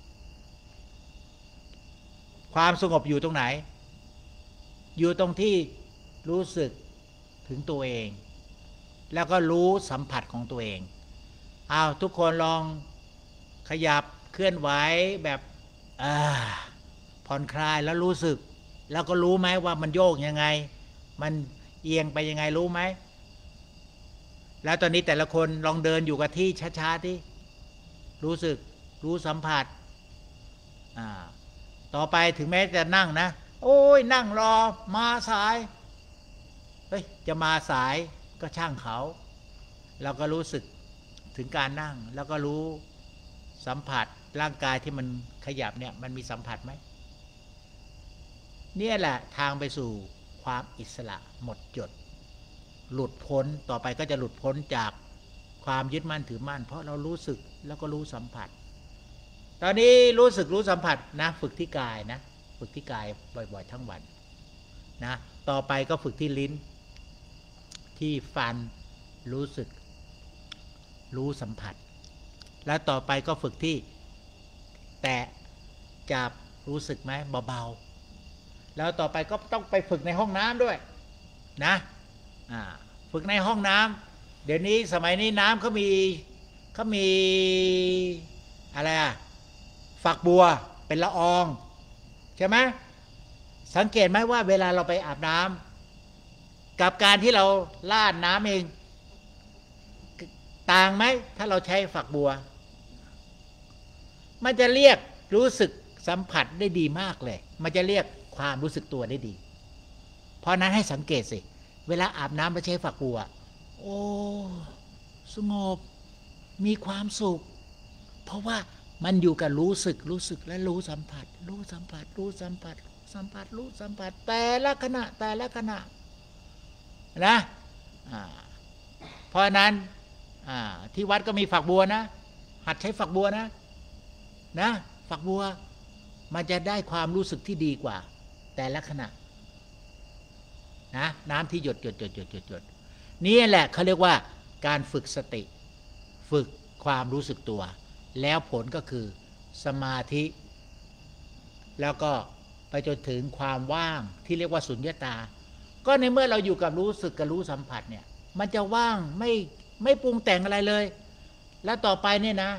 ความสงบอยู่ตรงไหนอยู่ตรงที่รู้สึกถึงตัวเองแล้วก็รู้สัมผัสของตัวเองทุกคนลองขยับเคลื่อนไหวแบบผ่อนคลายแล้วรู้สึกแล้วก็รู้ไหมว่ามันโยกยังไงมันเอียงไปยังไงรู้ไหมแล้วตอนนี้แต่ละคนลองเดินอยู่กับที่ช้าๆที่รู้สึกรู้สัมผัสต่อไปถึงแม้จะนั่งนะโอ้ยนั่งรอมาสายจะมาสายก็ช่างเขาเราก็รู้สึกถึงการนั่งแล้วก็รู้สัมผัสร่างกายที่มันขยับเนี่ยมันมีสัมผัสไหมเนี่ยแหละทางไปสู่ความอิสระหมดจดหลุดพ้นต่อไปก็จะหลุดพ้นจากความยึดมั่นถือมั่นเพราะเรารู้สึกแล้วก็รู้สัมผัสตอนนี้รู้สึกรู้สัมผัสนะฝึกที่กายนะฝึกที่กายบ่อยๆทั้งวันนะต่อไปก็ฝึกที่ลิ้นที่ฟันรู้สึกรู้สัมผัสแล้วต่อไปก็ฝึกที่แตะจับรู้สึกไหมเบาๆแล้วต่อไปก็ต้องไปฝึกในห้องน้ำด้วยนะฝึกในห้องน้ำเดี๋ยวนี้สมัยนี้น้ำเขามีอะไรฝักบัวเป็นละอองใช่ไหมสังเกตไหมว่าเวลาเราไปอาบน้ำกับการที่เราลาดน้ำเองต่างไหมถ้าเราใช้ฝักบัวมันจะเรียกรู้สึกสัมผัสได้ดีมากเลยมันจะเรียกความรู้สึกตัวได้ดีเพราะนั้นให้สังเกตสิเวลาอาบน้ำแล้วใช้ฝักบัวโอ้สงบมีความสุขเพราะว่ามันอยู่กับรู้สึกและรู้สัมผัสรู้สัมผัสรู้สัมผัสสัมผัสรู้สัมผัสแต่ละขณะนะเพราะนั้นที่วัดก็มีฝักบัวนะหัดใช้ฝักบัวนะฝักบัวมันจะได้ความรู้สึกที่ดีกว่าแต่ละขณะนะน้ำที่หยดนี่แหละเขาเรียกว่าการฝึกสติฝึกความรู้สึกตัวแล้วผลก็คือสมาธิแล้วก็ไปจนถึงความว่างที่เรียกว่าสุญญตาก็ในเมื่อเราอยู่กับรู้สึกกับรู้สัมผัสเนี่ยมันจะว่างไม่ปรุงแต่งอะไรเลยแล้วต่อไปเนี่ยนะ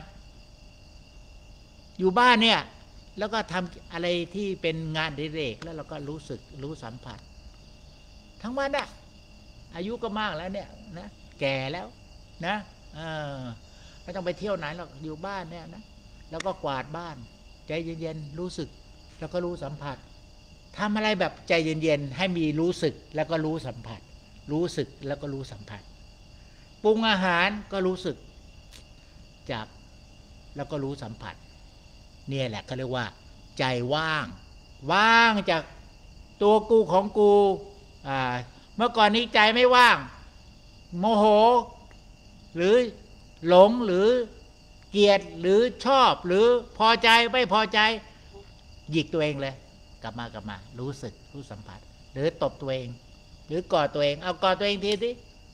อยู่บ้านเนี่ยแล้วก็ทำอะไรที่เป็นงานอดิเรกแล้วเราก็รู้สึกรู้สัมผัสทั้งวันน่ะอายุก็มากแล้วเนี่ยนะแก่แล้วนะไม่ต้องไปเที่ยวไหนหรอกอยู่บ้านเนี่ยนะแล้วก็กวาดบ้านใจเย็นๆรู้สึกแล้วก็รู้สัมผัสทำอะไรแบบใจเย็นๆให้มีรู้สึกแล้วก็รู้สัมผัสรู้สึกแล้วก็รู้สัมผัสปรุงอาหารก็รู้สึกจับแล้วก็รู้สัมผัสเนี่ยแหละเขาเรียกว่าใจว่างจากตัวกูของกูเมื่อก่อนนี้ใจไม่ว่างโมโหหรือหลงหรือเกลียดหรือชอบหรือพอใจไม่พอใจหยิกตัวเองเลยกลับมารู้สึกรู้สัมผัสหรือตบตัวเองหรือกอดตัวเองเอากอดตัวเองทีสิ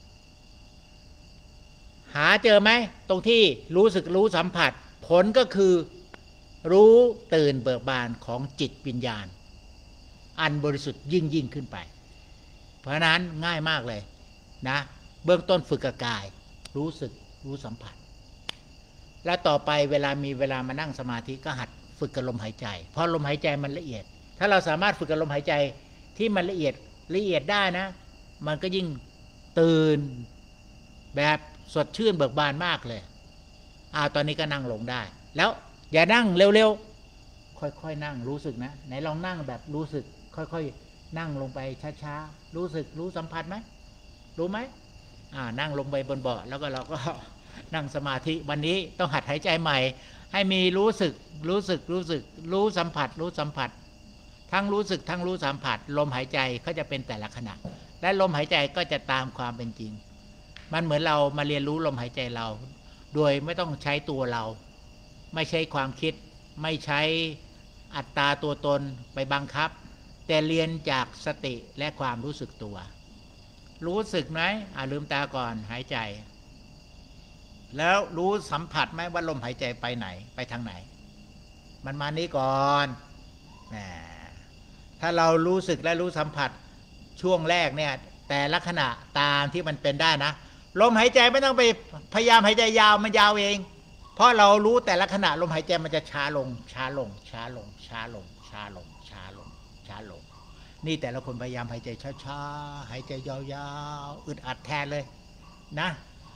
หาเจอไหมตรงที่รู้สึกรู้สัมผัสผลก็คือรู้ตื่นเบิกบานของจิตวิญญาณอันบริสุทธิ์ยิ่งขึ้นไปเพราะนั้นง่ายมากเลยนะเบื้องต้นฝึกกายรู้สึกรู้สัมผัสแล้วต่อไปเวลามีเวลามานั่งสมาธิก็หัดฝึกกับลมหายใจเพราะลมหายใจมันละเอียดถ้าเราสามารถฝึกกับลมหายใจที่มันละเอียดได้นะมันก็ยิ่งตื่นแบบสดชื่นเบิกบานมากเลยตอนนี้ก็นั่งลงได้แล้วอย่านั่งเร็วๆค่อยๆนั่งรู้สึกนะไหนลองนั่งแบบรู้สึกค่อยๆนั่งลงไปช้าๆรู้สึกรู้สัมผัสไหมรู้ไหมนั่งลงไปบนเบาะแล้วก็เราก็นั่งสมาธิวันนี้ต้องหัดหายใจใหม่ให้มีรู้สึกรู้สัมผัสทั้งรู้สึกทั้งรู้สัมผัสลมหายใจก็จะเป็นแต่ละขณะและลมหายใจก็จะตามความเป็นจริงมันเหมือนเรามาเรียนรู้ลมหายใจเราโดยไม่ต้องใช้ตัวเราไม่ใช้ความคิดไม่ใช้อัตตาตัวตนไปบังคับแต่เรียนจากสติและความรู้สึกตัวรู้สึกไหมลืมตาก่อนหายใจแล้วรู้สัมผัสไหมว่าลมหายใจไปไหนไปทางไหนมันมานี้ก่อนถ้าเรารู้สึกและรู้สัมผัสช่วงแรกเนี่ยแต่ละขณะตามที่มันเป็นได้นะลมหายใจไม่ต้องไปพยายามหายใจยาวมันยาวเองเพราะเรารู้แต่ละขณะลมหายใจมันจะช้าลงนี่แต่ละคนพยายามหายใจช้าๆหายใจยาวๆอึดอัดแทนเลยนะ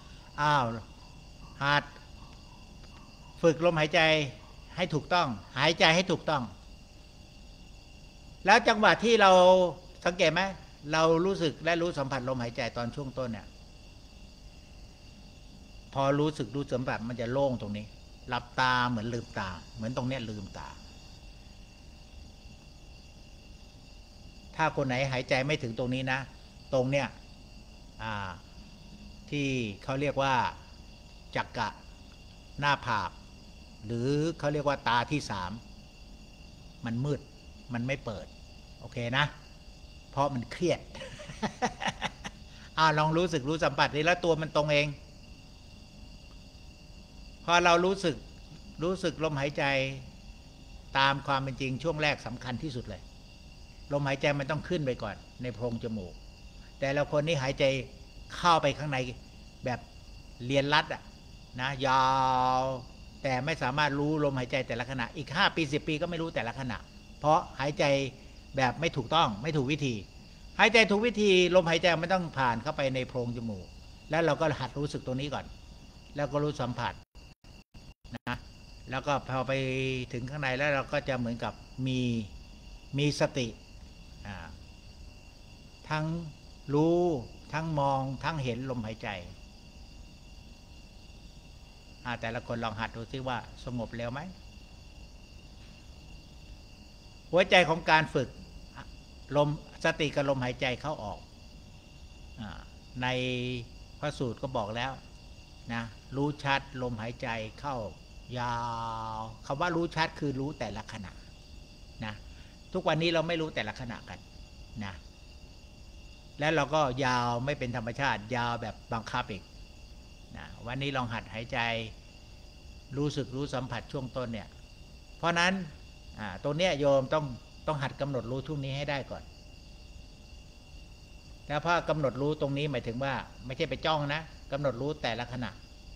หัดฝึกลมหายใจให้ถูกต้องหายใจให้ถูกต้องแล้วจังหวะที่เราสังเกตไหมเรารู้สึกและรู้สัมผัสลมหายใจตอนช่วงต้นเนี่ยพอรู้สึกรู้สัมผัสมันจะโล่งตรงนี้หลับตาเหมือนลืมตาเหมือนตรงเนี้ยลืมตาถ้าคนไหนหายใจไม่ถึงตรงนี้นะตรงเนี้ยที่เขาเรียกว่าจักระหน้าผากหรือเขาเรียกว่าตาที่3มันมืดมันไม่เปิดโอเคนะเพราะมันเครียด ลองรู้สึกรู้สัมผัสนี่แล้วตัวมันตรงเองพอเรารู้สึกลมหายใจตามความเป็นจริงช่วงแรกสำคัญที่สุดเลยลมหายใจมันต้องขึ้นไปก่อนในโพรงจมูกแต่ละคนนี่หายใจเข้าไปข้างในแบบเรียนรัดนะยาวแต่ไม่สามารถรู้ลมหายใจแต่ละขณะอีก5 ปี 10 ปีก็ไม่รู้แต่ละขณะเพราะหายใจแบบไม่ถูกต้องไม่ถูกวิธีหายใจถูกวิธีลมหายใจไม่ต้องผ่านเข้าไปในโพรงจมูกแล้วเราก็หัดรู้สึกตรงนี้ก่อนแล้วก็รู้สัมผัสนะแล้วก็พอไปถึงข้างในแล้วเราก็จะเหมือนกับมีสติทั้งรู้ทั้งมองทั้งเห็นลมหายใจแต่ละคนลองหัดดูซิว่าสงบเร็วไหมหัวใจของการฝึกลมสติกับลมหายใจเข้าออกในพระสูตรก็บอกแล้วนะรู้ชัดลมหายใจเข้ายาวคำว่ารู้ชัดคือรู้แต่ละขณะนะทุกวันนี้เราไม่รู้แต่ละขณะกันนะแล้วเราก็ยาวไม่เป็นธรรมชาติยาวแบบบังคับอีกนะวันนี้ลองหัดหายใจรู้สึกรู้สัมผัสช่วงต้นเนี่ยเพราะนั้นตรงเนี้ยโยมต้องหัดกำหนดรู้ทุกนี้ให้ได้ก่อนแล้วพอกำหนดรู้ตรงนี้หมายถึงว่าไม่ใช่ไปจ้องนะกำหนดรู้แต่ละขณะ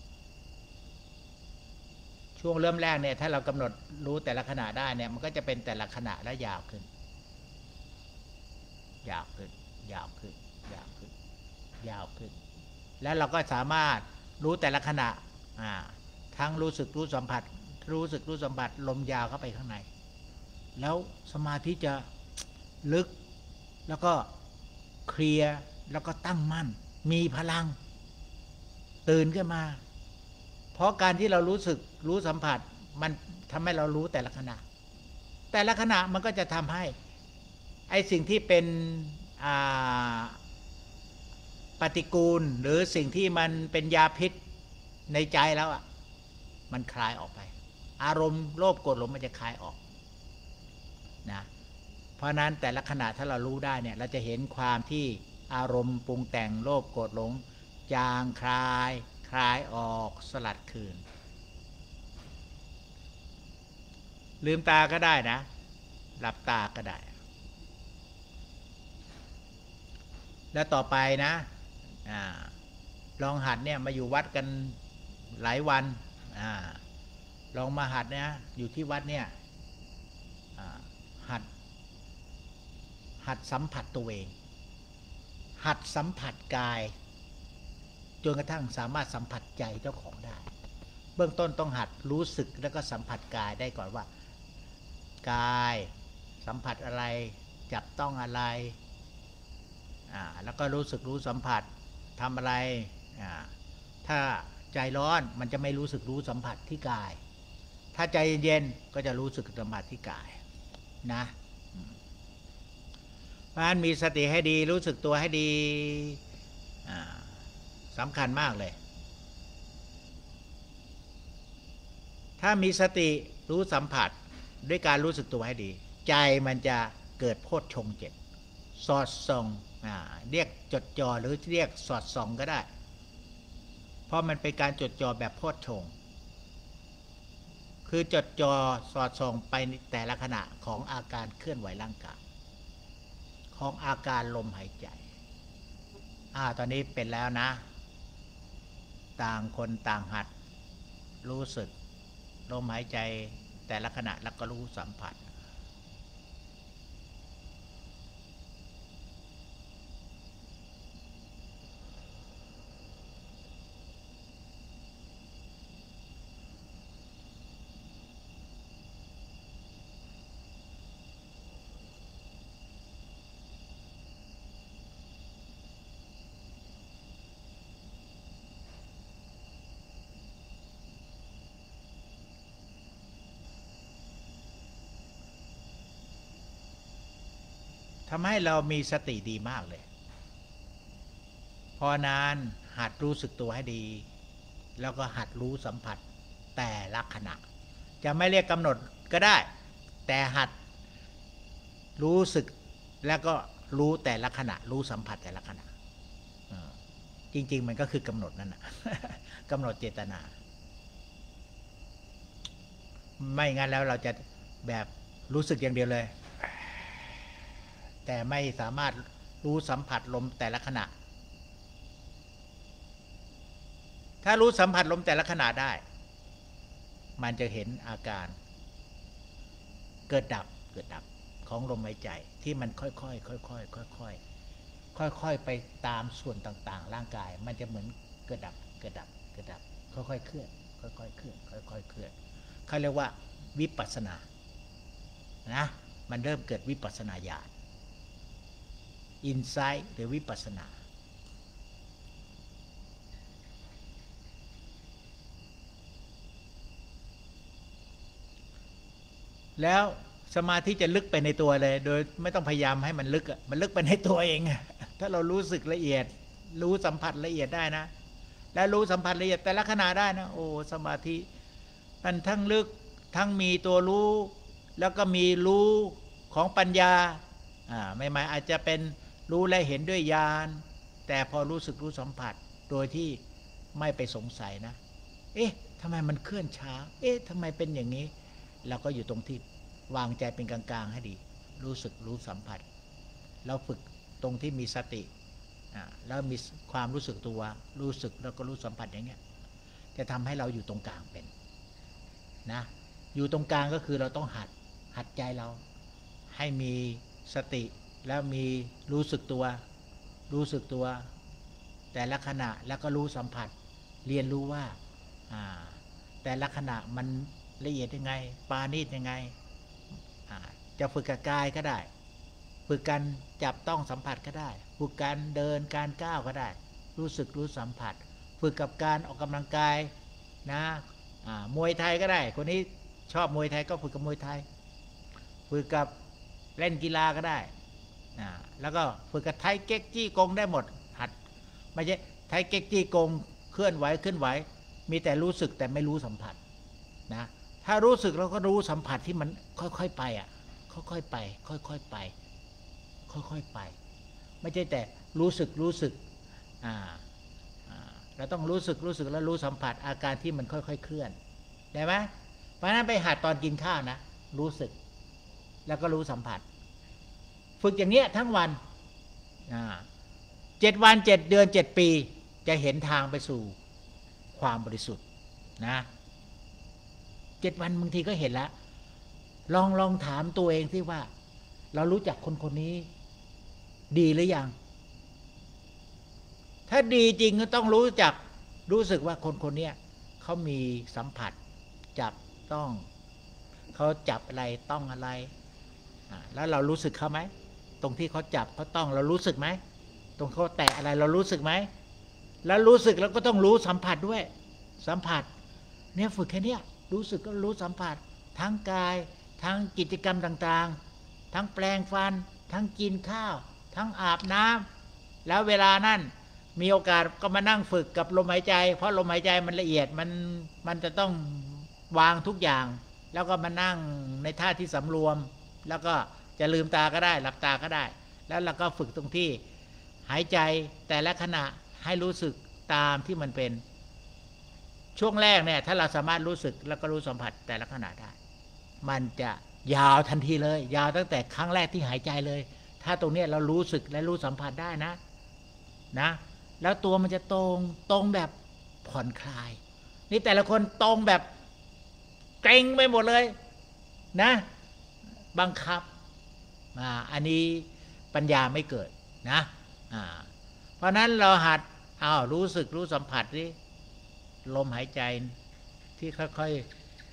ช่วงเริ่มแรกเนี่ยถ้าเรากำหนดรู้แต่ละขณะได้เนี่ยมันก็จะเป็นแต่ละขณะและยาวขึ้นแล้วเราก็สามารถรู้แต่ละขณะทั้งรู้สึกรู้สัมผัสลมยาวเข้าไปข้างในแล้วสมาธิจะลึกแล้วก็เคลียร์แล้วก็ตั้งมั่นมีพลังตื่นขึ้นมาเพราะการที่เรารู้สึกรู้สัมผัสมันทำให้เรารู้แต่ละขณะมันก็จะทำให้ไอ้สิ่งที่เป็นปฏิกูลหรือสิ่งที่มันเป็นยาพิษในใจแล้วมันคลายออกไปอารมณ์โลภโกรธหลงมันจะคลายออกนะเพราะนั้นแต่ละขณะถ้าเรารู้ได้เนี่ยเราจะเห็นความที่อารมณ์ปรุงแต่งโลภโกรธหลงจางคลายออกสลัดคืนลืมตาก็ได้นะหลับตาก็ได้แล้วต่อไปนะลองหัดเนี่ยมาอยู่วัดกันหลายวันลองมาหัดเนี่ยอยู่ที่วัดเนี่ยหัดสัมผัสตัวเองหัดสัมผัสกายจนกระทั่งสามารถสัมผัสใจเจ้าของได้เบื้องต้นต้องหัดรู้สึกแล้วก็สัมผัสกายได้ก่อนว่ากายสัมผัสอะไรจับต้องอะไรแล้วก็รู้สึกรู้สัมผัสทำอะไรถ้าใจร้อนมันจะไม่รู้สึกรู้สัมผัสที่กายถ้าใจเย็นก็จะรู้สึกสัมผัสที่กายนะเพราะฉะนั้นมีสติให้ดีรู้สึกตัวให้ดีสำคัญมากเลยถ้ามีสติรู้สัมผัสด้วยการรู้สึกตัวให้ดีใจมันจะเกิดโพชฌงค์ 7สอดส่องเรียกจดจ่อหรือเรียกสอดส่องก็ได้เพราะมันเป็นการจดจ่อแบบโพชฌงค์คือจดจ่อสอดส่องไปแต่ละขณะของอาการเคลื่อนไหวร่างกายของอาการลมหายใจตอนนี้เป็นแล้วนะต่างคนต่างหัดรู้สึกลมหายใจแต่ละขณะแล้วก็รู้สัมผัสทำให้เรามีสติดีมากเลยพอนานหัดรู้สึกตัวให้ดีแล้วก็หัดรู้สัมผัสแต่ละขณะจะไม่เรียกกำหนดก็ได้แต่หัดรู้สึกแล้วก็รู้แต่ละขณะรู้สัมผัสแต่ละขณะจริงๆมันก็คือกำหนดนั่นนะกำหนดเจตนาไม่งั้นแล้วเราจะแบบรู้สึกอย่างเดียวเลยแต่ไม่สามารถรู้สัมผัสลมแต่ละขณะถ้ารู้สัมผัสลมแต่ละขณะได้มันจะเห็นอาการเกิดดับของลมหายใจที่มันค่อยๆไปตามส่วนต่างๆร่างกายมันจะเหมือนเกิดดับค่อยๆเคลื่อนค่อยๆเคลื่อนเขาเรียกว่าวิปัสสนานะมันเริ่มเกิดวิปัสสนาญาณอินไซต์หรือวิปัสสนาแล้วสมาธิจะลึกไปในตัวเลยโดยไม่ต้องพยายามให้มันลึกมันลึกไปในตัวเองถ้าเรารู้สึกละเอียดรู้สัมผัสละเอียดได้นะและรู้สัมผัสละเอียดแต่ละขณะได้นะโอ้สมาธิมันทั้งลึกทั้งมีตัวรู้แล้วก็มีรู้ของปัญญาไม่อาจจะเป็นรู้และเห็นด้วยญาณแต่พอรู้สึกรู้สัมผัสโดยที่ไม่ไปสงสัยนะเอ๊ะทำไมมันเคลื่อนช้าเอ๊ะทำไมเป็นอย่างนี้เราก็อยู่ตรงที่วางใจเป็นกลางๆให้ดีรู้สึกรู้สัมผัสเราฝึกตรงที่มีสติแล้วมีความรู้สึกตัวรู้สึกแล้วก็รู้สัมผัสอย่างเงี้ยจะทำให้เราอยู่ตรงกลางเป็นนะอยู่ตรงกลางก็คือเราต้องหัดใจเราให้มีสติแล้วมีรู้สึกตัวแต่ละขณะแล้วก็รู้สัมผัสเรียนรู้ว่าแต่ละขณะมันละเอียดยังไงปาณีตยังไงจะฝึกกับกายก็ได้ฝึกการจับต้องสัมผัสก็ได้ฝึกการเดินการก้าวก็ได้รู้สึกรู้สัมผัสฝึกกับการออกกำลังกายนะมวยไทยก็ได้คนนี้ชอบมวยไทยก็ฝึกกับมวยไทยฝึกกับเล่นกีฬาก็ได้แล้วก็ฝึกกับไทเก๊กจี้กงได้หมดหัดไม่ใช่ไทเก๊กจี้กงเคลื่อนไหวมีแต่รู้สึกแต่ไม่รู้สัมผัสนะถ้ารู้สึกเราก็รู้สัมผัสที่มันค่อยๆไปค่อยๆไปไม่ใช่แต่รู้สึกเราต้องรู้สึกแล้วรู้สัมผัสอาการที่มันค่อยๆเคลื่อนได้ไหมเพราะฉะนั้นไปหัดตอนกินข้าวนะรู้สึกแล้วก็รู้สัมผัสฝึกอย่างเนี้ยทั้งวัน 7 วัน 7 เดือน 7 ปีจะเห็นทางไปสู่ความบริสุทธิ์นะ7 วันบางทีก็เห็นแล้วลองถามตัวเองสิว่าเรารู้จักคนคนนี้ดีหรือยังถ้าดีจริงก็ต้องรู้สึกว่าคนคนนี้เขามีสัมผัสจับต้องเขาจับอะไรต้องอะไรแล้วเรารู้สึกเขาไหมตรงที่เขาจับเขาต้องเรารู้สึกไหมตรงเขาแตะอะไรเรารู้สึกไหมแล้วรู้สึกแล้วก็ต้องรู้สัมผัสด้วยสัมผัสเนี่ยฝึกแค่นี้รู้สึกก็รู้สัมผัสทั้งกายทั้งกิจกรรมต่างๆทั้งแปลงฟันทั้งกินข้าวทั้งอาบน้ำแล้วเวลานั้นมีโอกาสก็มานั่งฝึกกับลมหายใจเพราะลมหายใจมันละเอียดมันจะต้องวางทุกอย่างแล้วก็มานั่งในท่าที่สำรวมแล้วก็จะลืมตาก็ได้หลับตาก็ได้แล้วเราก็ฝึกตรงที่หายใจแต่ละขณะให้รู้สึกตามที่มันเป็นช่วงแรกเนี่ยถ้าเราสามารถรู้สึกแล้วก็รู้สัมผัสแต่ละขณะได้มันจะยาวทันทีเลยยาวตั้งแต่ครั้งแรกที่หายใจเลยถ้าตรงนี้เรารู้สึกและรู้สัมผัสได้นะแล้วตัวมันจะตรงแบบผ่อนคลายนี่แต่ละคนตรงแบบเกร็งไปหมดเลยนะบังคับอันนี้ปัญญาไม่เกิดนะเพราะนั้นเราหัดรู้สึกรู้สัมผัสดิลมหายใจที่ค่อย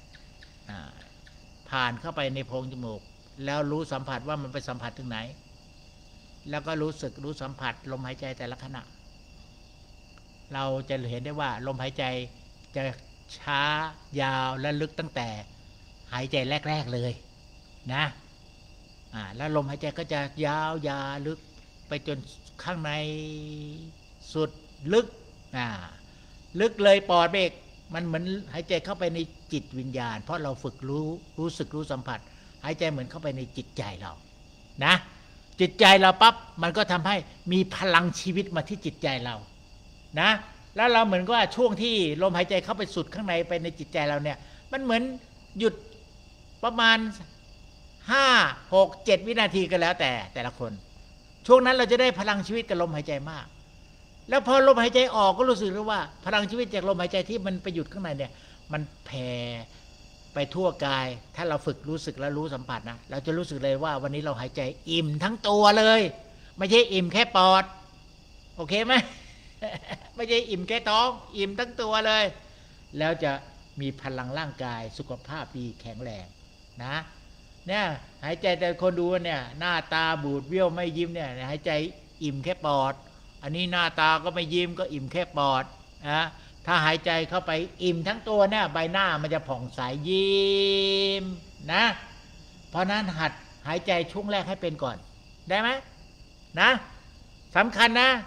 ๆผ่านเข้าไปในโพรงจมูกแล้วรู้สัมผัสว่ามันไปสัมผัสถึงไหนแล้วก็รู้สึกรู้สัมผัสลมหายใจแต่ละขณะเราจะเห็นได้ว่าลมหายใจจะช้ายาวและลึกตั้งแต่หายใจแรกๆเลยนะแล้วลมหายใจก็จะยาวยาวลึกไปจนข้างในสุดลึกลึกเลยปอดเบกมันเหมือนหายใจเข้าไปในจิตวิญญาณเพราะเราฝึกรู้สึกรู้สัมผัสหายใจเหมือนเข้าไปในจิตใจเรานะจิตใจเราปั๊บมันก็ทำให้มีพลังชีวิตมาที่จิตใจเรานะแล้วเราเหมือนกับว่าช่วงที่ลมหายใจเข้าไปสุดข้างในไปในจิตใจเราเนี่ยมันเหมือนหยุดประมาณ5 6 7 วินาทีก็แล้วแต่ละคนช่วงนั้นเราจะได้พลังชีวิตกับลมหายใจมากแล้วพอลมหายใจออกก็รู้สึกว่าพลังชีวิตจากลมหายใจที่มันไปหยุดข้างในเนี่ยมันแผ่ไปทั่วกายถ้าเราฝึกรู้สึกและรู้สัมผัสนะเราจะรู้สึกเลยว่าวันนี้เราหายใจอิ่มทั้งตัวเลยไม่ใช่อิ่มแค่ปอดโอเคไหม ไม่ใช่อิ่มแค่ท้องอิ่มทั้งตัวเลยแล้วจะมีพลังร่างกายสุขภาพดีแข็งแรงนะเนี่ยหายใจแต่คนดูเนี่ยหน้าตาบูดเบี้ยวไม่ยิ้มเนี่ยหายใจอิ่มแค่ปอดอันนี้หน้าตาก็ไม่ยิ้มก็อิ่มแค่ปอดนะถ้าหายใจเข้าไปอิ่มทั้งตัวเนี่ยใบหน้ามันจะผ่องใสยิ้มนะเพราะนั้นหัดหายใจช่วงแรกให้เป็นก่อนได้ไหมนะสำคัญนะ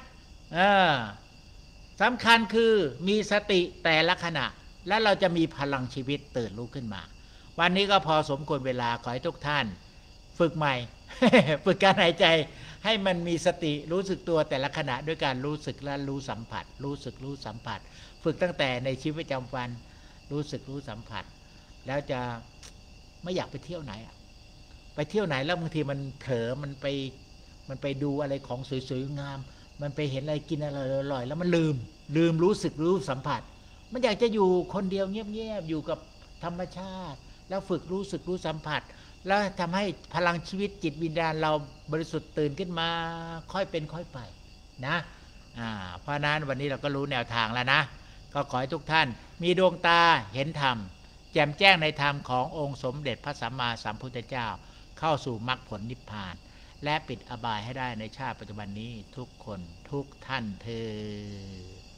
สำคัญคือมีสติแต่ละขณะแล้วเราจะมีพลังชีวิตตื่นรู้ขึ้นมาวันนี้ก็พอสมควรเวลาขอให้ทุกท่านฝึกใหม่ ฝึกการหายใจให้มันมีสติรู้สึกตัวแต่ละขณะด้วยการรู้สึกและรู้สัมผัสรู้สึกรู้สัมผัสฝึกตั้งแต่ในชีวิตประจำวันรู้สึกรู้สัมผัสแล้วจะไม่อยากไปเที่ยวไหนไปเที่ยวไหนแล้วบางทีมันเผลอมันไปดูอะไรของสวยๆงามมันไปเห็นอะไรกินอะไรอร่อยแล้วมันลืมรู้สึกรู้สัมผัสมันอยากจะอยู่คนเดียวเงียบๆอยู่กับธรรมชาติแล้วฝึกรู้สึกรู้สัมผัสแล้วทำให้พลังชีวิตจิตวิญญาณเราบริสุทธิ์ตื่นขึ้นมาค่อยเป็นค่อยไปนะเพราะนั้นวันนี้เราก็รู้แนวทางแล้วนะก็ขอให้ทุกท่านมีดวงตาเห็นธรรมแจ่มแจ้งในธรรมขององค์สมเด็จพระสัมมาสัมพุทธเจ้าเข้าสู่มรรคผลนิพพานและปิดอบายให้ได้ในชาติปัจจุบันนี้ทุกคนทุกท่านเทอญ